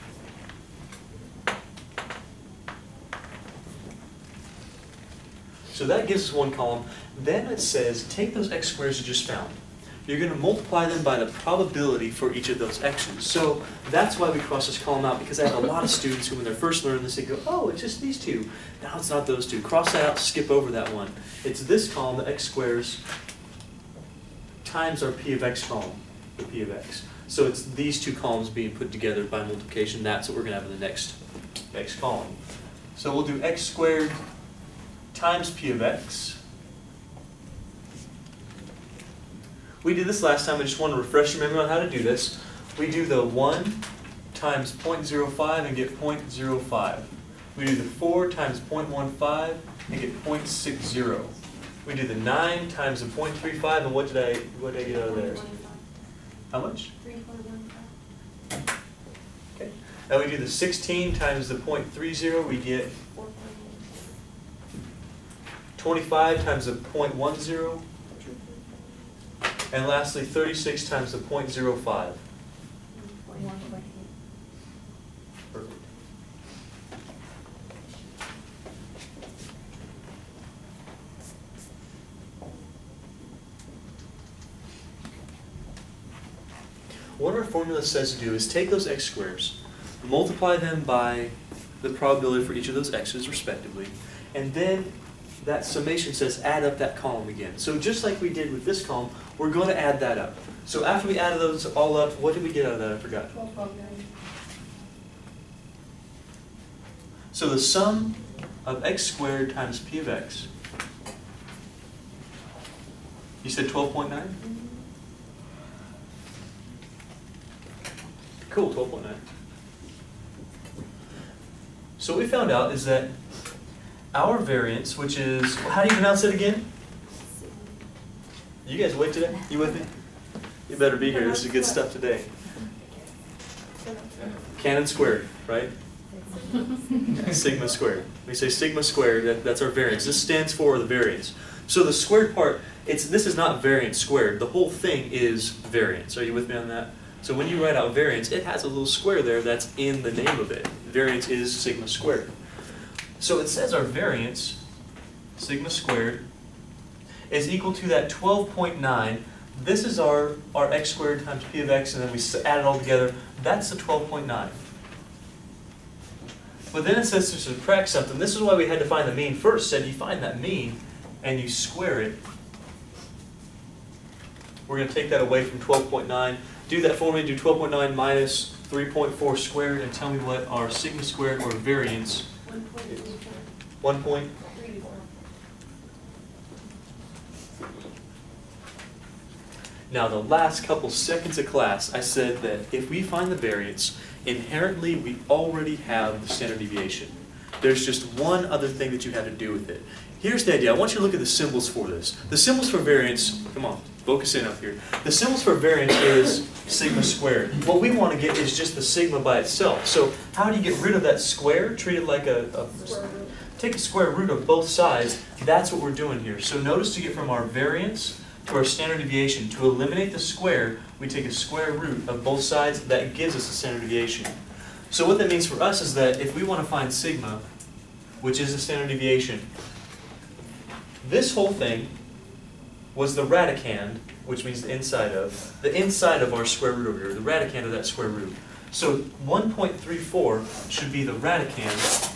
So that gives us one column. Then it says, take those x squares you just found. You're going to multiply them by the probability for each of those x's. So that's why we cross this column out, because I have a lot of students who when they're first learning this, they go, oh, it's just these two. Now it's not those two. Cross that out, skip over that one. It's this column, the x squares, times our p of x column, the p of x. So it's these two columns being put together by multiplication. That's what we're going to have in the next x column. So we'll do x squared times p of x, We did this last time. I just want to refresh your memory on how to do this. We do the 1 times 0.05 and get 0.05. We do the 4 times 0.15 and get 0.60. We do the 9 times the 0.35, and what did I get out of there? How much? 3.15. Okay. And we do the 16 times the 0.30, we get 25 times the 0.10, and lastly 36 times the 0.05. 1.8. Perfect. What our formula says to do is take those x squares, multiply them by the probability for each of those x's respectively, and then that summation says add up that column again. So just like we did with this column, we're going to add that up. So after we added those all up, what did we get out of that? I forgot. 12.9. So the sum of x squared times p of x. You said 12.9? Cool, 12.9. So what we found out is that our variance, which is, how do you pronounce it again? You guys awake today? You with me? You better be here. This is good stuff today. Canon squared, right? Sigma squared. We say sigma squared, that's our variance. This stands for the variance. So the squared part, this is not variance squared. The whole thing is variance. Are you with me on that? So when you write out variance, it has a little square there that's in the name of it. Variance is sigma squared. So it says our variance, sigma squared, is equal to that 12.9. This is our x squared times p of x, and then we add it all together. That's the 12.9. But then it says to subtract something. This is why we had to find the mean first. Said you find that mean, and you square it. We're going to take that away from 12.9. Do that for me. Do 12.9 minus 3.4 squared, and tell me what our sigma squared or variance is. 1 point. Now the last couple seconds of class, I said that if we find the variance, inherently we already have the standard deviation. There's just one other thing that you have to do with it. Here's the idea. I want you to look at the symbols for this. The symbols for variance, come on, focus in up here. The symbols for variance is sigma squared. What we want to get is just the sigma by itself. So how do you get rid of that square? Treat it like take the square root of both sides. That's what we're doing here. So notice to get from our variance to our standard deviation, to eliminate the square, we take a square root of both sides. That gives us a standard deviation. So what that means for us is that if we want to find sigma, which is the standard deviation, this whole thing was the radicand, which means the inside of our square root over here, the radicand of that square root. So 1.34 should be the radicand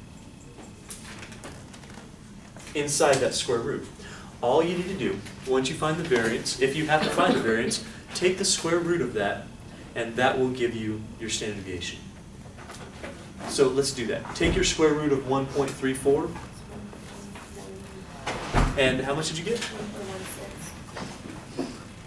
inside that square root. All you need to do, once you find the variance, if you have to find the variance, take the square root of that, and that will give you your standard deviation. So let's do that. Take your square root of 1.34, and how much did you get? 1.16.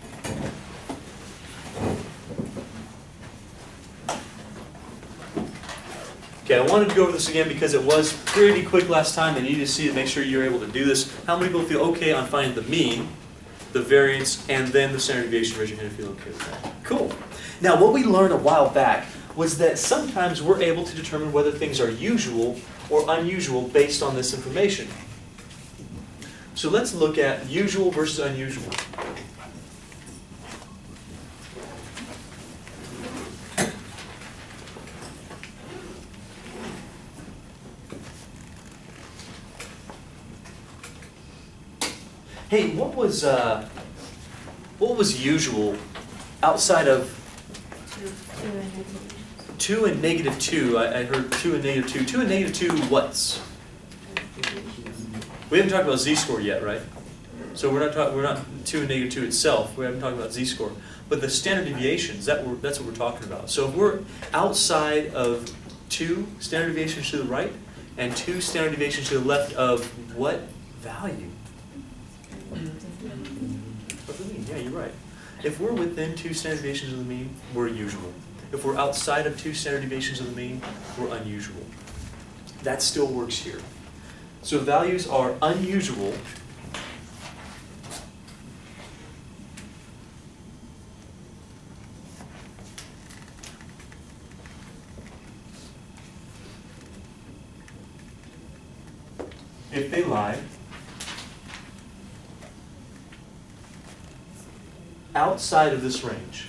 Okay, I wanted to go over this again because it was pretty quick last time, and you need to see to make sure you're able to do this. How many people feel okay on finding the mean, the variance, and then the standard deviation? Raise your hand if you feel okay with that. Cool. Now, what we learned a while back was that sometimes we're able to determine whether things are usual or unusual based on this information. So let's look at usual versus unusual. Hey, what was usual outside of 2 and negative 2? I heard 2 and negative 2. 2 and negative 2 what's? We haven't talked about z-score yet, right? So we're not 2 and negative 2 itself. We haven't talked about z-score. But the standard deviations, that's what we're talking about. So if we're outside of 2 standard deviations to the right and 2 standard deviations to the left of what value? What do you mean? Yeah, you're right. If we're within 2 standard deviations of the mean, we're usual. If we're outside of 2 standard deviations of the mean, we're unusual. That still works here. So values are unusual if they lie outside of this range.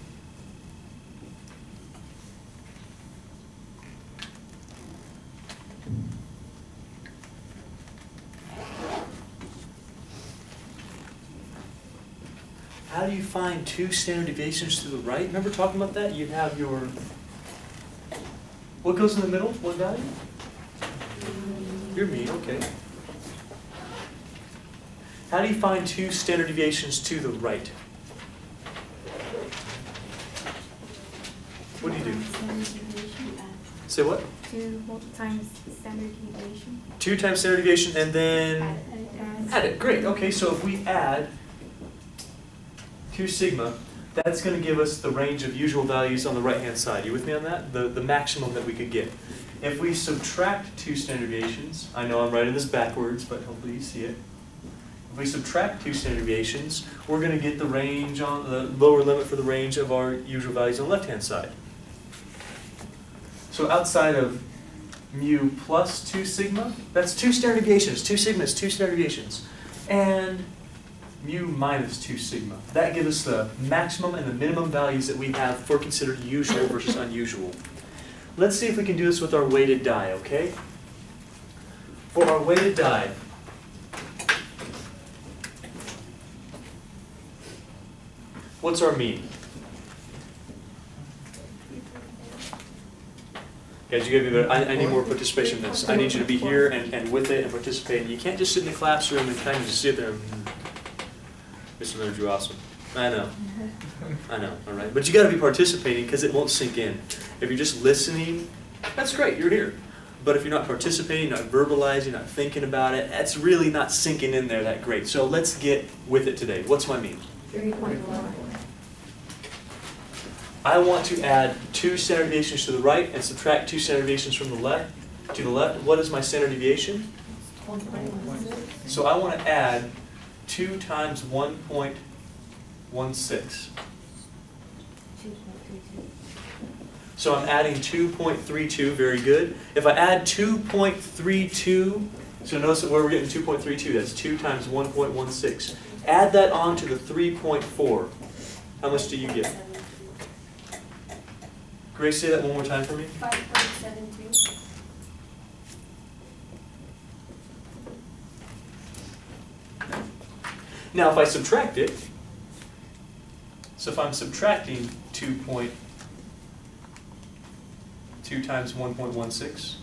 How do you find 2 standard deviations to the right? Remember talking about that? You have your, what goes in the middle? What value? Your mean, okay. How do you find 2 standard deviations to the right? What do you do? Say what? 2 times standard deviation. 2 times standard deviation and then Add. add it. Great. Okay, so if we add 2 sigma, that's going to give us the range of usual values on the right-hand side. You with me on that? The maximum that we could get. If we subtract 2 standard deviations, I know I'm writing this backwards, but hopefully you see it. If we subtract 2 standard deviations, we're going to get the range on the lower limit for the range of our usual values on the left-hand side. So outside of mu plus 2 sigma, that's 2 standard deviations. 2 sigma is 2 standard deviations. And mu minus 2 sigma. That gives us the maximum and the minimum values that we have for considered usual versus unusual. Let's see if we can do this with our weighted die, okay? For our weighted die, what's our mean? Guys, you gotta be better. I need more participation in this. I need you to be here and with it and participate. You can't just sit in the classroom and kind of just sit there and, Mr. Leonard, you're awesome. I know, all right. But you gotta be participating because it won't sink in. If you're just listening, that's great, you're here. But if you're not participating, not verbalizing, not thinking about it, that's really not sinking in there that great. So let's get with it today. What's my mean? 3.1. I want to add 2 standard deviations to the right and subtract 2 standard deviations from the left to the left. What is my standard deviation? 1.16. So I want to add 2 times 1.16. 2.32. So I'm adding 2.32, very good. If I add 2.32, so notice that where we're getting 2.32, that's 2 times 1.16. Add that on to the 3.4. How much do you get? Grace, say that one more time for me. 5.72. Now if I subtract it, so if I'm subtracting 2 times 1.16,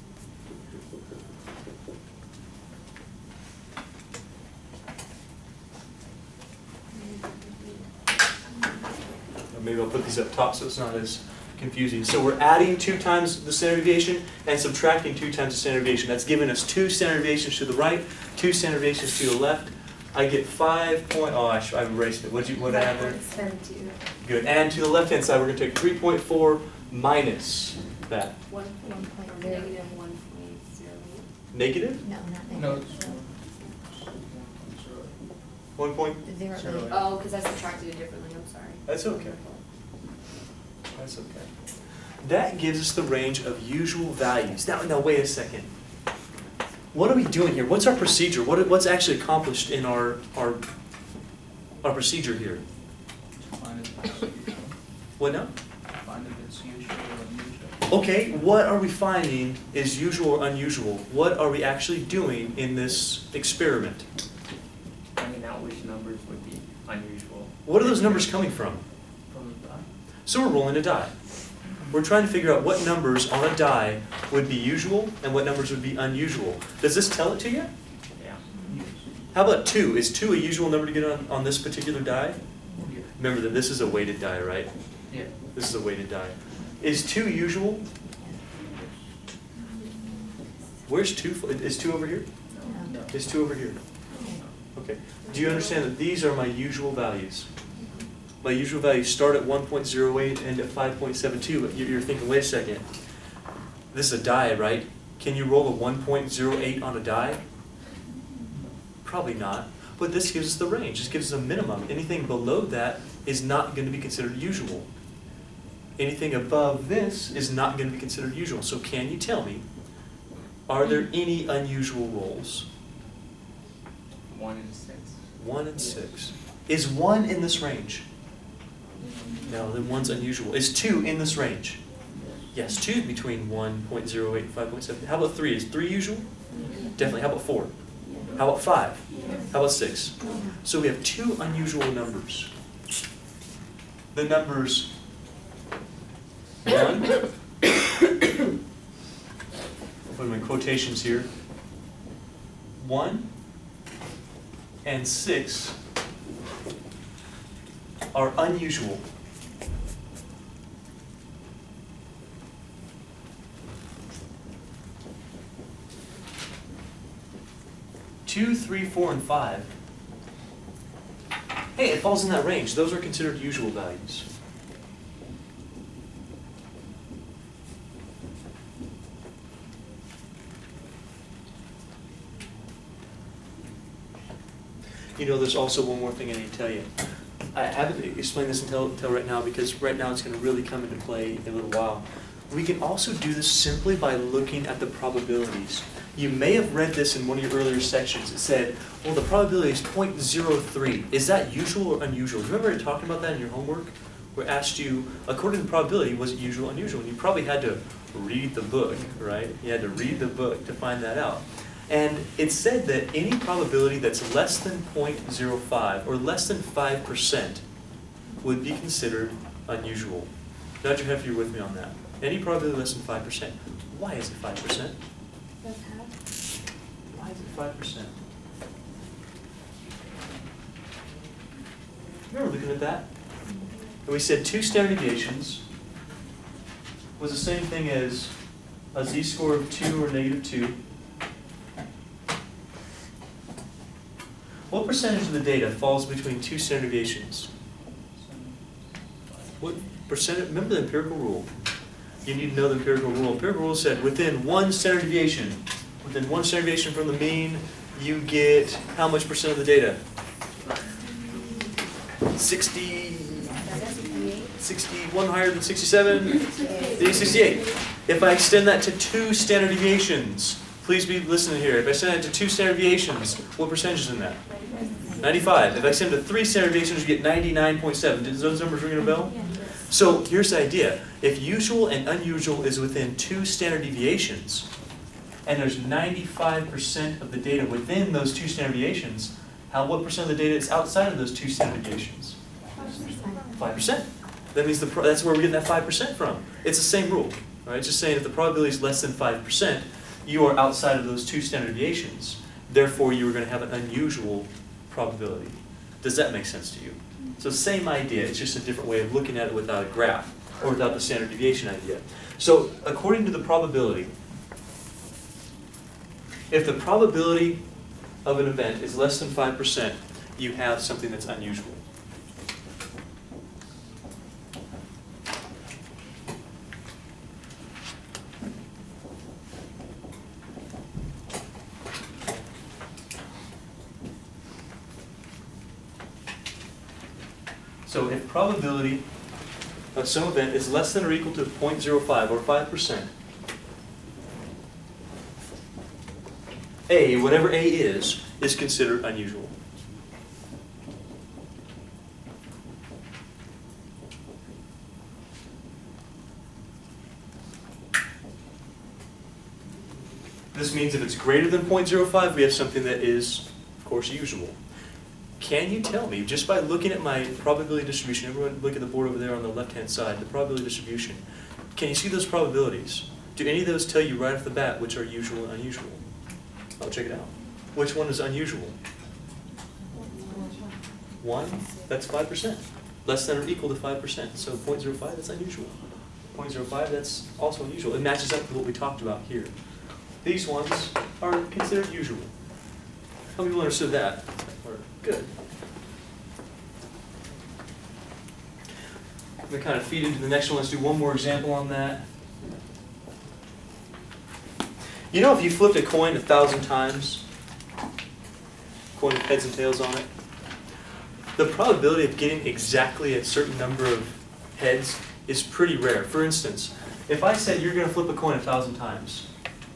or maybe I'll put these up top so it's not as confusing. So we're adding 2 times the standard deviation and subtracting 2 times the standard deviation. That's giving us 2 standard deviations to the right, 2 standard deviations to the left. I get 5 point, oh, I erased it. What did I have there? 5.72. Good. And to the left-hand side, we're going to take 3.4 minus that. 1.0. Negative 1.08. Negative? No, not No. negative. 1 point? Zero. Zero. Oh, because I subtracted it differently, I'm sorry. That's okay. That's okay. That gives us the range of usual values. Now wait a second. What are we doing here? What's our procedure? What's actually accomplished in our procedure here? Find if it's usual. What now? Find if it's usual or unusual. Okay, what are we finding is usual or unusual? What are we actually doing in this experiment? Finding out which numbers would be unusual. What are those numbers coming from? From the die. So we're rolling a die. We're trying to figure out what numbers on a die would be usual and what numbers would be unusual. Does this tell it to you? Yeah. How about 2? Is 2 a usual number to get on this particular die? Yeah. Remember that this is a weighted die, right? Yeah. This is a weighted die. Is 2 usual? Where's 2? Is 2 over here? No. Is 2 over here? Okay. Do you understand that these are my usual values? My usual values start at 1.08 and at 5.72, but you're thinking, wait a second, this is a die, right? Can you roll a 1.08 on a die? Probably not, but this gives us the range. This gives us a minimum. Anything below that is not going to be considered usual. Anything above this is not going to be considered usual. So can you tell me, are there any unusual rolls? 1 and 6. 1 and 6. Is 1 in this range? No, then 1's unusual. Is 2 in this range? Yes, 2 is between 1.08 and 5.7. How about 3? Is 3 usual? Definitely. How about 4? How about 5? How about 6? So we have 2 unusual numbers. The numbers 1, I'll put them in quotations here, 1 and 6 are unusual. Two, 3, 4, and 5. Hey, it falls in that range. Those are considered usual values. You know, there's also one more thing I need to tell you. I haven't explained this until right now, because right now it's going to really come into play in a little while. We can also do this simply by looking at the probabilities. You may have read this in one of your earlier sections. It said, well, the probability is 0.03. Is that usual or unusual? Remember talking about that in your homework? We asked you, according to the probability, was it usual or unusual? And you probably had to read the book, right? You had to read the book to find that out. And it said that any probability that's less than 0.05 or less than 5% would be considered unusual. Nod your head if you're with me on that. Any probability less than 5%. Why is it 5%? Why is it 5%? Remember looking at that? And we said 2 standard deviations was the same thing as a z-score of 2 or -2. What percentage of the data falls between 2 standard deviations? What percentage? Remember the empirical rule. You need to know the empirical rule. Empirical rule said within 1 standard deviation, within 1 standard deviation from the mean, you get how much percent of the data? 61 higher than 67? 68. If I extend that to 2 standard deviations, please be listening here. If I extend that to 2 standard deviations, what percentage is in that? 95. If I extend to 3 standard deviations, you get 99.7. Did those numbers ring a bell? So here's the idea. If usual and unusual is within 2 standard deviations, and there's 95% of the data within those 2 standard deviations, what percent of the data is outside of those 2 standard deviations? 5%. That means that's where we're getting that 5% from. It's the same rule. Right? It's just saying if the probability is less than 5%, you are outside of those 2 standard deviations. Therefore, you are going to have an unusual probability. Does that make sense to you? So same idea, it's just a different way of looking at it without a graph, or without the standard deviation idea. So according to the probability, if the probability of an event is less than 5%, you have something that's unusual. So if probability of some event is less than or equal to 0.05 or 5%, A, whatever A is considered unusual. This means if it's greater than 0.05, we have something that is, of course, usual. Can you tell me, just by looking at my probability distribution, everyone look at the board over there on the left-hand side, the probability distribution, can you see those probabilities? Do any of those tell you right off the bat which are usual and unusual? I'll check it out. Which one is unusual? 1, that's 5%. Less than or equal to 5%. So 0.05, that's unusual. 0.05, that's also unusual. It matches up with what we talked about here. These ones are considered usual. How many people understood that? Good. I'm going to kind of feed into the next one. Let's do one more example on that. You know if you flipped a coin 1,000 times, coin with heads and tails on it, the probability of getting exactly a certain number of heads is pretty rare. For instance, if I said you're going to flip a coin 1,000 times,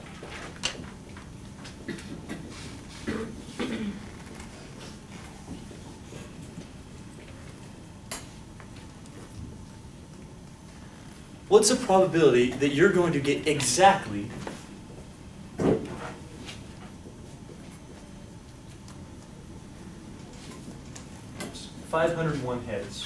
what's the probability that you're going to get exactly 501 heads?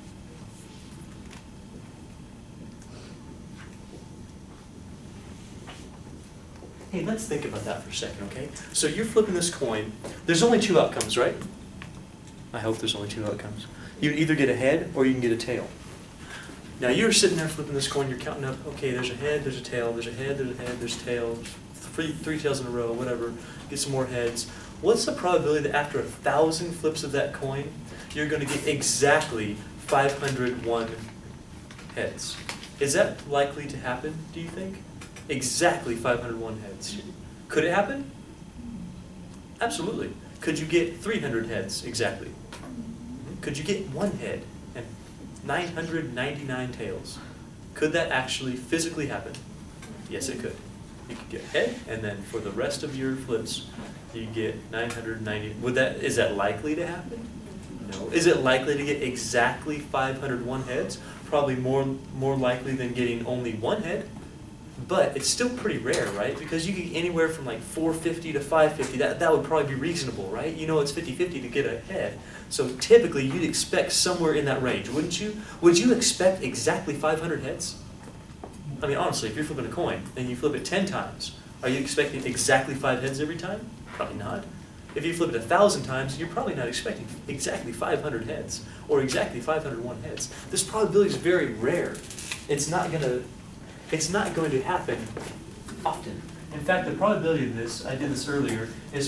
Hey, let's think about that for a second, okay? So you're flipping this coin. There's only two outcomes, right? I hope there's only two outcomes. You can either get a head or you can get a tail. Now you're sitting there flipping this coin, you're counting up, okay, there's a head, there's a tail, there's a head, there's a head, there's tails, three tails in a row, whatever, get some more heads. What's the probability that after 1,000 flips of that coin, you're going to get exactly 501 heads? Is that likely to happen, do you think? Exactly 501 heads. Could it happen? Absolutely. Could you get 300 heads exactly? Could you get one head and 999 tails? Could that actually physically happen? Yes, it could. You could get a head, and then for the rest of your flips, you get 990. Is that likely to happen? No. Is it likely to get exactly 501 heads? Probably more likely than getting only one head. But it's still pretty rare, right? Because you can get anywhere from like 450 to 550. That would probably be reasonable, right? You know it's 50-50 to get a head. So typically you'd expect somewhere in that range, wouldn't you? Would you expect exactly 500 heads? I mean, honestly, if you're flipping a coin and you flip it 10 times, are you expecting exactly 5 heads every time? Probably not. If you flip it 1,000 times, you're probably not expecting exactly 500 heads or exactly 501 heads. This probability is very rare. It's not going to happen often. In fact, the probability of this, I did this earlier, is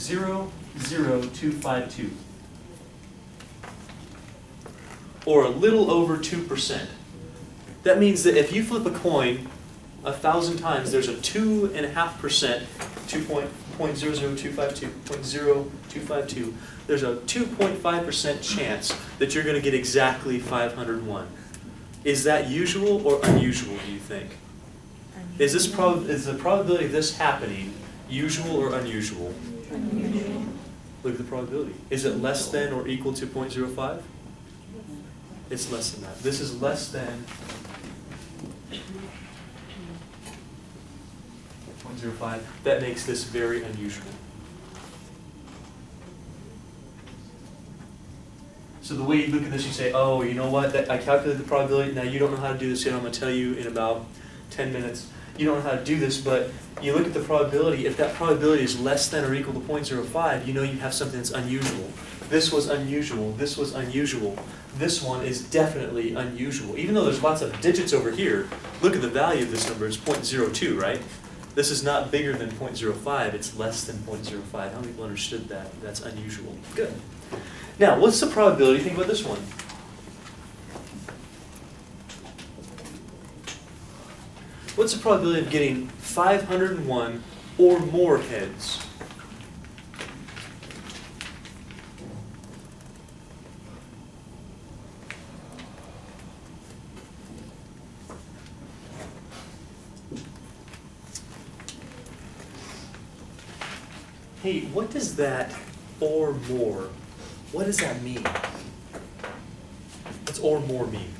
0.00252, or a little over 2%. That means that if you flip a coin 1,000 times, there's a 2.5%, 0.00252, there's a 2.5% chance that you're going to get exactly 501. Is that usual or unusual, do you think? Is the probability of this happening usual or unusual? Unusual. Look at the probability. Is it less than or equal to 0.05? It's less than that. This is less than 0.05. That makes this very unusual. So the way you look at this, you say, oh, you know what, I calculated the probability. Now you don't know how to do this yet. I'm going to tell you in about 10 minutes. You don't know how to do this, but you look at the probability. If that probability is less than or equal to 0.05, you know you have something that's unusual. This was unusual. This was unusual. This one is definitely unusual. Even though there's lots of digits over here, look at the value of this number. It's 0.02, right? This is not bigger than 0.05. It's less than 0.05. How many people understood that? That's unusual. Good. Now, what's the probability? Think about this one. What's the probability of getting 501 or more heads? Hey, what does that or more, what does that mean? What's or more mean?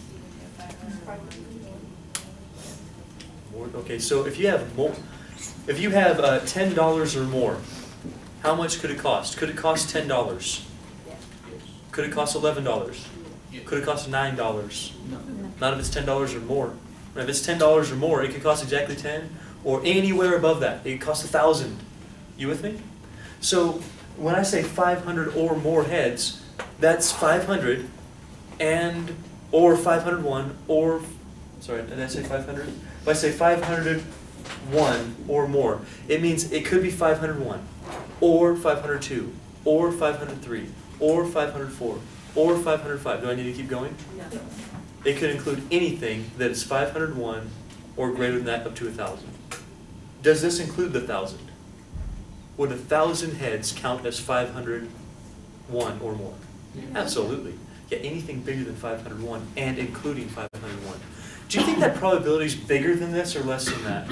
More, okay, so if you have more, if you have $10 or more, how much could it cost? Could it cost $10? Could it cost $11? Could it cost $9? No. Not if it's $10 or more. If it's $10 or more, it could cost exactly 10, or anywhere above that. It could cost 1,000. You with me? So when I say 500 or more heads, that's 500 and or 501 or, sorry, did I say 500? If I say 501 or more, it means it could be 501 or 502 or 503 or 504 or 505. Do I need to keep going? No. It could include anything that is 501 or greater than that up to 1,000. Does this include the 1,000? Would 1,000 heads count as 501 or more? Absolutely. Yeah, anything bigger than 501 and including 501. Do you think that probability is bigger than this or less than that?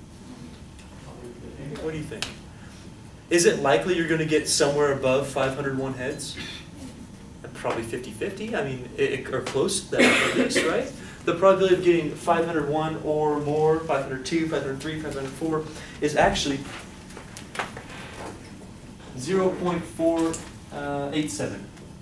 What do you think? Is it likely you're going to get somewhere above 501 heads? Probably 50-50. I mean, or close to that at least, right? The probability of getting 501 or more, 502, 503, 504 is actually 0.487.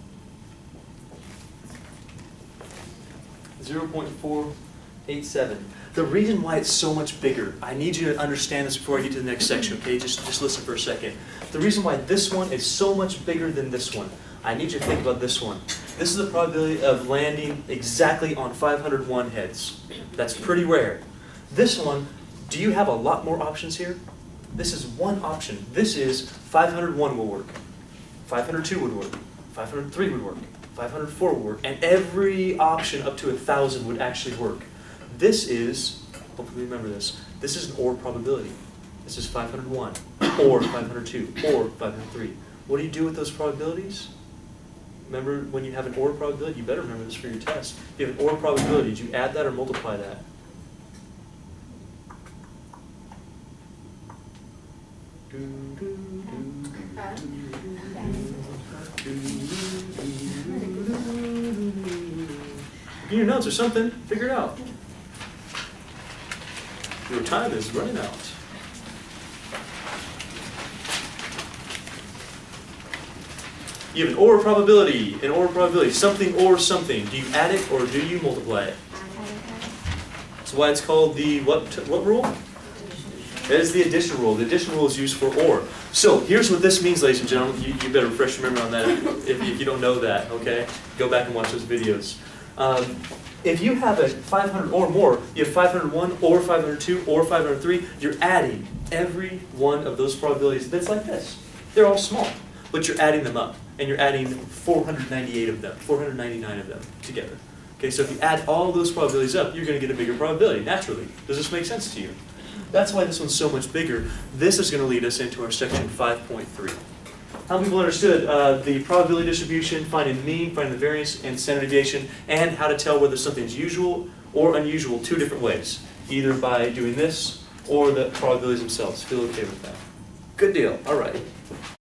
0.487. The reason why it's so much bigger, I need you to understand this before I get to the next section, okay? Just listen for a second. The reason why this one is so much bigger than this one, I need you to think about this one. This is the probability of landing exactly on 501 heads. That's pretty rare. This one, do you have a lot more options here? This is one option. This is 501 will work. 502 would work. 503 would work. 504 would work. And every option up to 1,000 would actually work. This is, hopefully remember this, this is an OR probability. This is 501, or 502, or 503. What do you do with those probabilities? Remember when you have an OR probability, you better remember this for your test. If you have an OR probability, do you add that or multiply that? Get your notes or something, figure it out. Your time is running out. You have an OR probability, something or something. Do you add it or do you multiply it? That's why it's called the what rule? That is the addition rule. The addition rule is used for OR. So here's what this means, ladies and gentlemen. You better refresh your memory on that if you don't know that, okay? Go back and watch those videos. If you have a 500 or more, you have 501 or 502 or 503, you're adding every one of those probabilities that's like this. They're all small, but you're adding them up. And you're adding 498 of them, 499 of them together. Okay, so if you add all those probabilities up, you're going to get a bigger probability, naturally. Does this make sense to you? That's why this one's so much bigger. This is going to lead us into our section 5.3. How many people understood the probability distribution, finding the mean, finding the variance, and standard deviation, and how to tell whether something's usual or unusual 2 different ways, either by doing this or the probabilities themselves. Feel okay with that? Good deal. All right.